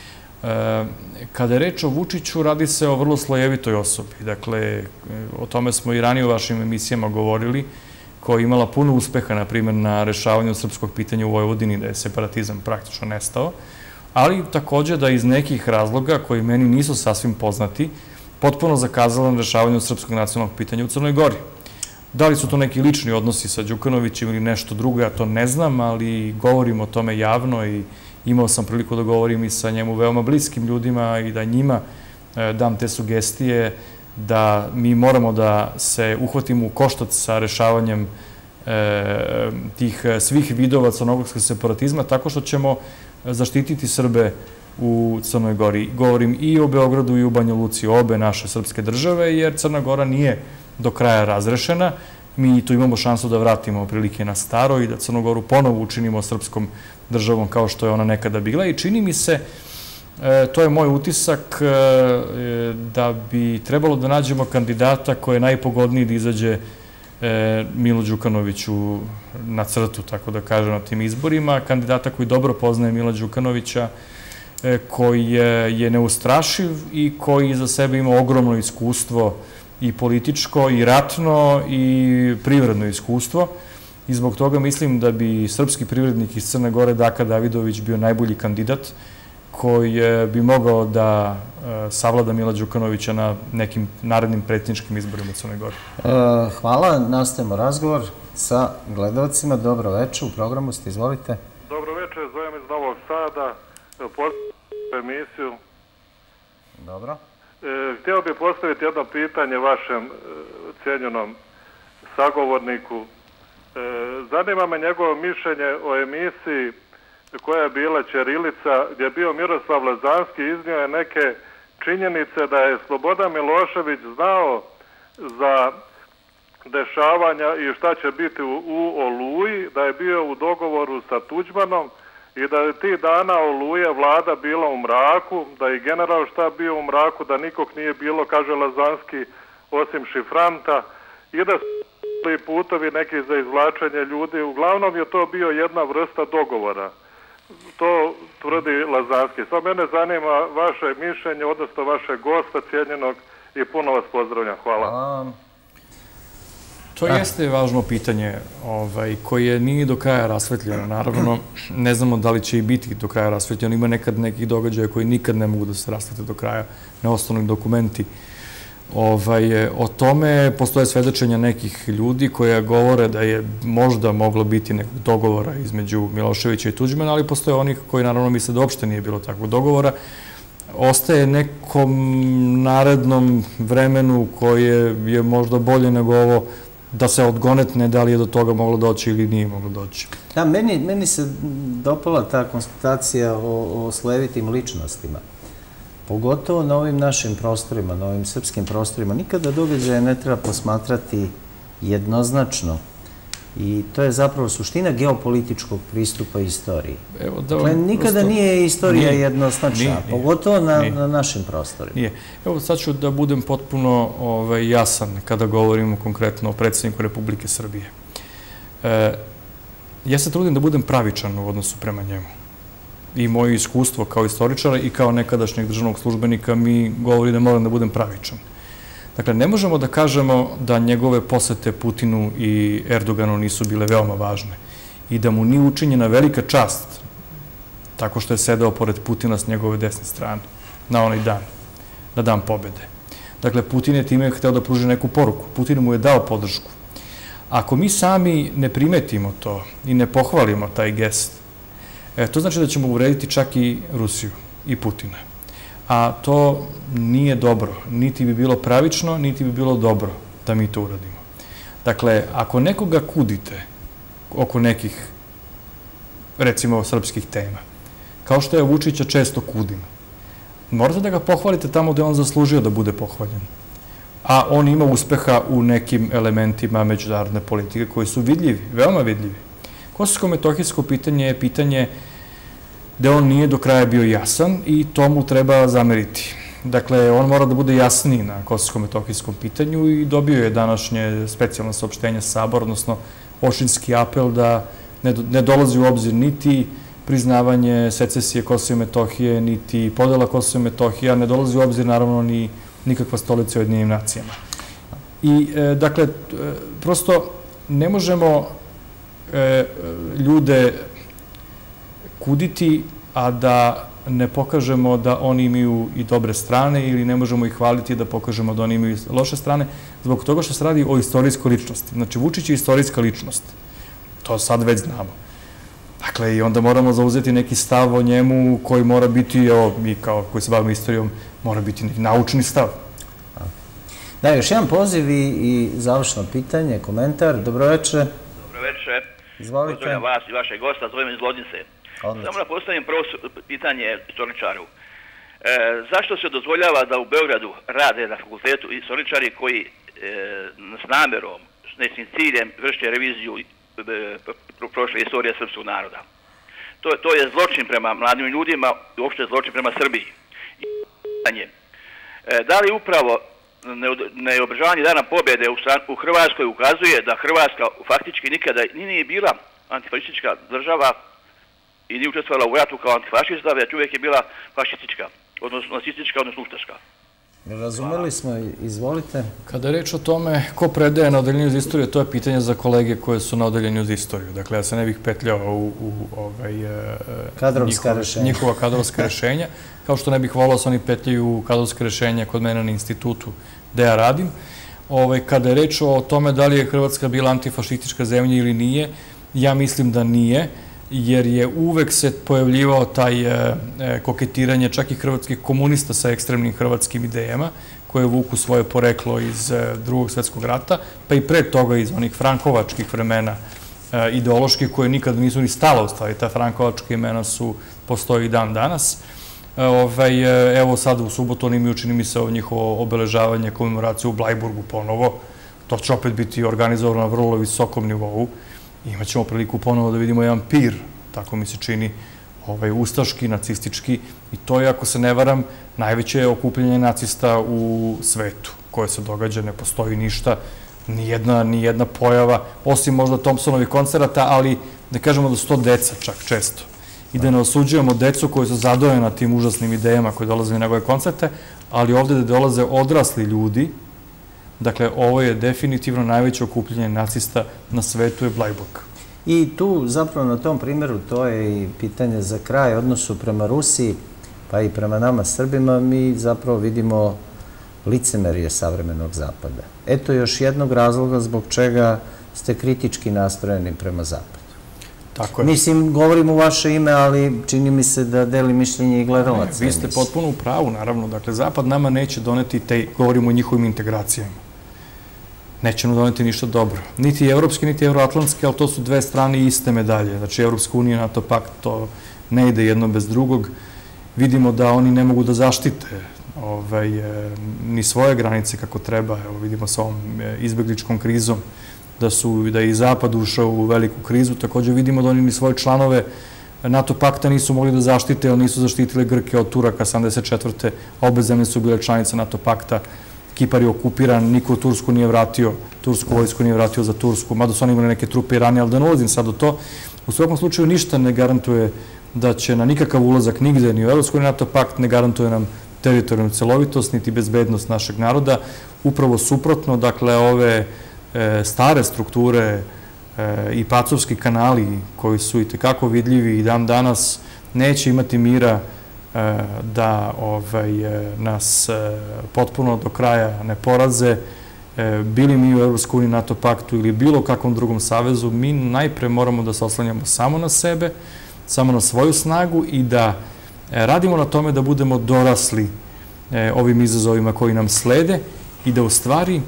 Kada je reč o Vučiću, radi se o vrlo slojevitoj osobi. Dakle, o tome smo i ranije u vašim emisijama govorili, koja je imala puno uspeha, na primjer, na rešavanju srpskog pitanja u Vojvodini, da je separatizam praktično nestao, ali takođe da iz nekih razloga, koji meni nisu sasvim poznati, potpuno zakazala na rešavanju srpskog nacionalnog pitanja u Crnoj Gori. Da li su to neki lični odnosi sa Đukanovićem ili nešto drugo, ja to ne znam, ali govorim o tome javno i imao sam priliku da govorim i sa njemu veoma bliskim ljudima i da njima dam te sugestije da mi moramo da se uhvatimo u koštac sa rešavanjem tih svih vidova crnogorskog separatizma tako što ćemo zaštititi Srbe u Crnoj Gori. Govorim i o Beogradu i u Banja Luci, obe naše srpske države, jer Crna Gora nije do kraja razrešena. Mi tu imamo šansu da vratimo prilike na staro i da Crnu Goru ponovo učinimo srpskom državom kao što je ona nekada bila. I čini mi se, to je moj utisak, da bi trebalo da nađemo kandidata koji je najpogodniji da izađe Milu Đukanoviću na crtu, tako da kažem, na tim izborima. Kandidata koji dobro poznaje Mila Đukanovića, koji je neustrašiv i koji za sebe ima ogromno iskustvo i političko, i ratno, i privredno iskustvo. I zbog toga mislim da bi srpski privrednik iz Crne Gore, Daka Davidović, bio najbolji kandidat koji bi mogao da savlada Mila Đukanovića na nekim narednim predsjedničkim izborima u Crnoj Gori. Hvala, nastavimo razgovor sa gledalcima. Dobro večer, u programu ste, izvolite. Dobro večer, zovem iz Novog Sada, postavljam emisiju. Dobro. Htio bih postaviti jedno pitanje vašem cijenjenom sagovorniku. Zanima me njegovo mišljenje o emisiji koja je bila Ćirilica, gdje je bio Miroslav Lazanski, iznio je neke činjenice da je Slobodan Milošević znao za dešavanja i šta će biti u Oluji, da je bio u dogovoru sa Tuđmanom i da je ti dana Oluje vlada bila u mraku, da je generalštab bio u mraku, da nikog nije bilo, kaže Lazanski, osim šifranta, i da su putovi neki za izvlačenje ljudi. Uglavnom je to bio jedna vrsta dogovora. To tvrdi Lazanski. Sad mene zanima vaše mišljenje, odnosno vašeg gosta cijenjenog, i puno vas pozdravljam. Hvala. To jeste važno pitanje koje nije do kraja rasvetljeno. Naravno, ne znamo da li će i biti do kraja rasvetljeno. Ima nekad nekih događaja koji nikad ne mogu da se rasvete do kraja, neosnovni dokumenti. O tome postoje svedočenja nekih ljudi koje govore da je možda moglo biti nekog dogovora između Miloševića i Tuđmana, ali postoje onih koji naravno misle da uopšte nije bilo takvog dogovora. Ostaje nekom narednom vremenu koje je možda bolje nego ovo da se odgonetne da li je do toga moglo doći ili nije moglo doći. Da, meni se dopala ta konstatacija o slevitim ličnostima. Pogotovo na ovim našim prostorima, na ovim srpskim prostorima. Nikada događaje ne treba posmatrati jednoznačno. I to je zapravo suština geopolitičkog pristupa istoriji. Dakle, nikada nije istorija jednoznačna, pogotovo na našim prostorima. Nije. Evo, sad ću da budem potpuno jasan kada govorimo konkretno o predsjedniku Republike Srbije. Ja se trudim da budem pravičan u odnosu prema njemu. I moje iskustvo kao istoričara i kao nekadašnjeg državnog službenika mi govori da moram da budem pravičan. Dakle, ne možemo da kažemo da njegove posete Putinu i Erdoganu nisu bile veoma važne i da mu nije učinjena velika čast tako što je sedeo pored Putina s njegove desne strane na onaj dan, na dan pobede. Dakle, Putin je time hteo da pruži neku poruku. Putin mu je dao podršku. Ako mi sami ne primetimo to i ne pohvalimo taj gest, to znači da ćemo uvrediti čak i Rusiju i Putina. A to nije dobro, niti bi bilo pravično, niti bi bilo dobro da mi to uradimo. Dakle, ako nekoga kudite oko nekih, recimo, srpskih tema, kao što ja Vučića često kudim, morate da ga pohvalite tamo gde on zaslužio da bude pohvaljen. A on ima uspeha u nekim elementima međunarodne politike koji su vidljivi, veoma vidljivi. Kosovsko-metohijsko pitanje je pitanje gde on nije do kraja bio jasan i to mu treba zameriti. Dakle, on mora da bude jasniji na kosovsko-metohijskom pitanju i dobio je današnje specijalno saopštenje Sabora, odnosno ošinski apel da ne dolazi u obzir niti priznavanje secesije Kosova i Metohije, niti podela Kosova i Metohije, ne dolazi u obzir naravno ni nikakva stolica u Ujedinjenim nacijama. I, dakle, prosto ne možemo ljude kuditi, a da ne pokažemo da oni imaju i dobre strane ili ne možemo ih hvaliti da pokažemo da oni imaju loše strane, zbog toga što se radi o istorijskoj ličnosti. Znači, Vučić je istorijska ličnost. To sad već znamo. Dakle, i onda moramo zauzeti neki stav o njemu koji mora biti, evo, mi kao koji se bavimo istorijom, mora biti neki naučni stav. Da, još jedan poziv i završno pitanje, komentar. Dobroveče. Dobroveče. Izvolite. Pozdravljam vas i vašeg gosta, zovem iz Loznice. Samo da postavim prvo pitanje istoričaru. Zašto se dozvoljava da u Beogradu rade na fakultetu istoričari koji s namerom, s nekim ciljem vrše reviziju prošle istorije srpskog naroda? To je zločin prema mladim ljudima i uopšte zločin prema Srbiji. Da li upravo neobržavanje Dana pobjede u Hrvatskoj ukazuje da Hrvatska faktički nikada nije bila antifašistička država i nije učestvovala u ratu kao antifašista, već uvijek je bila fašistička, odnosno nacistička, odnosno ustaška. Razumeli smo, izvolite. Kada je reč o tome ko predaje na odeljenju za istoriju, to je pitanje za kolege koje su na odeljenju za istoriju. Dakle, ja se ne bih petljao u njihova kadrovska rešenja, kao što ne bih volao se oni petljaju kadrovske rešenja kod mene na institutu gde ja radim. Kada je reč o tome da li je Hrvatska bila antifašistička zemlja ili nije, ja mislim da nije, jer je uvek se pojavljivao taj koketiranje čak i hrvatskih komunista sa ekstremnim hrvatskim idejama, koje vuku svoje poreklo iz Drugog svjetskog rata, pa i pre toga iz onih frankovačkih vremena ideoloških, koje nikada nisu ni stala u stvari. Ta frankovačka imena postoji i dan danas. Evo sad u subotu oni imaju, čini mi se, njihovo obeležavanje, komemoraciju u Blajburgu ponovo. To će opet biti organizovano na vrlo visokom nivou. Imaćemo priliku ponovo da vidimo jedan pir, tako mi se čini, ustaški, nacistički, i to je, ako se ne varam, najveće okupljanje nacista u svetu koje se događa, ne postoji ništa, nijedna pojava, osim možda Thompsonovih koncerata, ali da kažemo da su to deca čak često. I da ne osuđujemo decu koji su zadojena tim užasnim idejama koje dolaze na njegove koncerte, ali ovde da dolaze odrasli ljudi. Dakle, ovo je definitivno najveće okupljanje nacista na svetu je Blajburg. I tu, zapravo na tom primjeru, to je i pitanje za kraj, odnosu prema Rusiji, pa i prema nama Srbima, mi zapravo vidimo licemerje savremenog Zapada. Eto još jednog razloga zbog čega ste kritički nastrojeni prema Zapadu. Tako je. Mislim, govorim u vaše ime, ali čini mi se da deli mišljenje i gledalaca. Vi ste potpuno u pravu, naravno. Dakle, Zapad nama neće doneti, govorimo o njihovim integracijama. Neće nam doneti ništa dobro. Niti evropski, niti euroatlantski, ali to su dve strane iste medalje. Znači, Evropska unija, NATO pakt, to ne ide jedno bez drugog. Vidimo da oni ne mogu da zaštite ni svoje granice kako treba. Evo, vidimo sa ovom izbegličkom krizom da je i Zapad ušao u veliku krizu. Također vidimo da oni ni svoje članove NATO pakta nisu mogli da zaštite, ali nisu zaštitili Grke od Turaka 74. Obe zemlje su bile članice NATO pakta. Kipar je okupiran, niko Tursku nije vratio, tursku vojsku nije vratio za Tursku, mada su oni imali neke trupe i ranije, ali da ne ulazim sad u to. U svakom slučaju ništa ne garantuje da će na nikakav ulazak nigde, ni u Evropsku ni NATO pakt, ne garantuje nam teritorijalnu celovitost, niti bezbednost našeg naroda. Upravo suprotno, dakle, ove stare strukture i pacovski kanali koji su i tekako vidljivi i dan danas neće imati mira da nas potpuno do kraja ne poraze. Bili mi u Evropskoj uniji, NATO paktu ili bilo kakvom drugom savezu, mi najpre moramo da se oslanjamo samo na sebe, samo na svoju snagu i da radimo na tome da budemo dorasli ovim izazovima koji nam slede i da u stvari,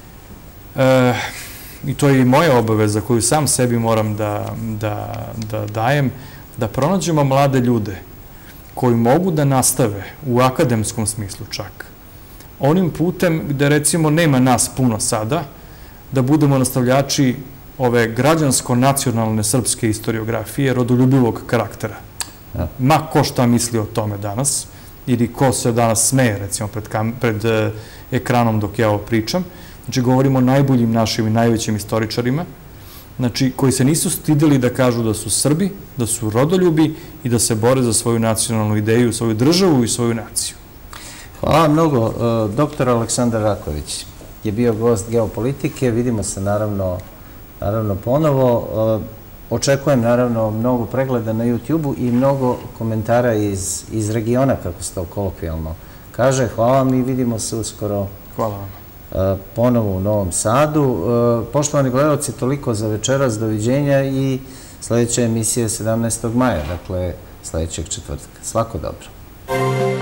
i to je i moja obaveza koju sam sebi moram da dajem, da pronađemo mlade ljude koji mogu da nastave u akademskom smislu čak, onim putem gde recimo nema nas puno sada, da budemo nastavljači ove građansko-nacionalne srpske historiografije rodoljubivog karaktera. Ma ko šta misli o tome danas, ili ko se danas smeje, recimo, pred ekranom dok ja ovo pričam. Znači, govorimo o najboljim našim i najvećim istoričarima, znači, koji se nisu stideli da kažu da su Srbi, da su rodoljubi i da se bore za svoju nacionalnu ideju, svoju državu i svoju naciju. Hvala mnogo. Doktor Aleksandar Raković je bio gost Geopolitike. Vidimo se naravno ponovo. Očekujem naravno mnogo pregleda na YouTube-u i mnogo komentara iz regiona, kako se to kolokvijalno kaže. Hvala vam i vidimo se uskoro ponovo u Novom Sadu. Poštovani gledalci, toliko za večeras. Doviđenja i sledeća emisija je 17. maja, dakle sledećeg četvrtka. Svako dobro.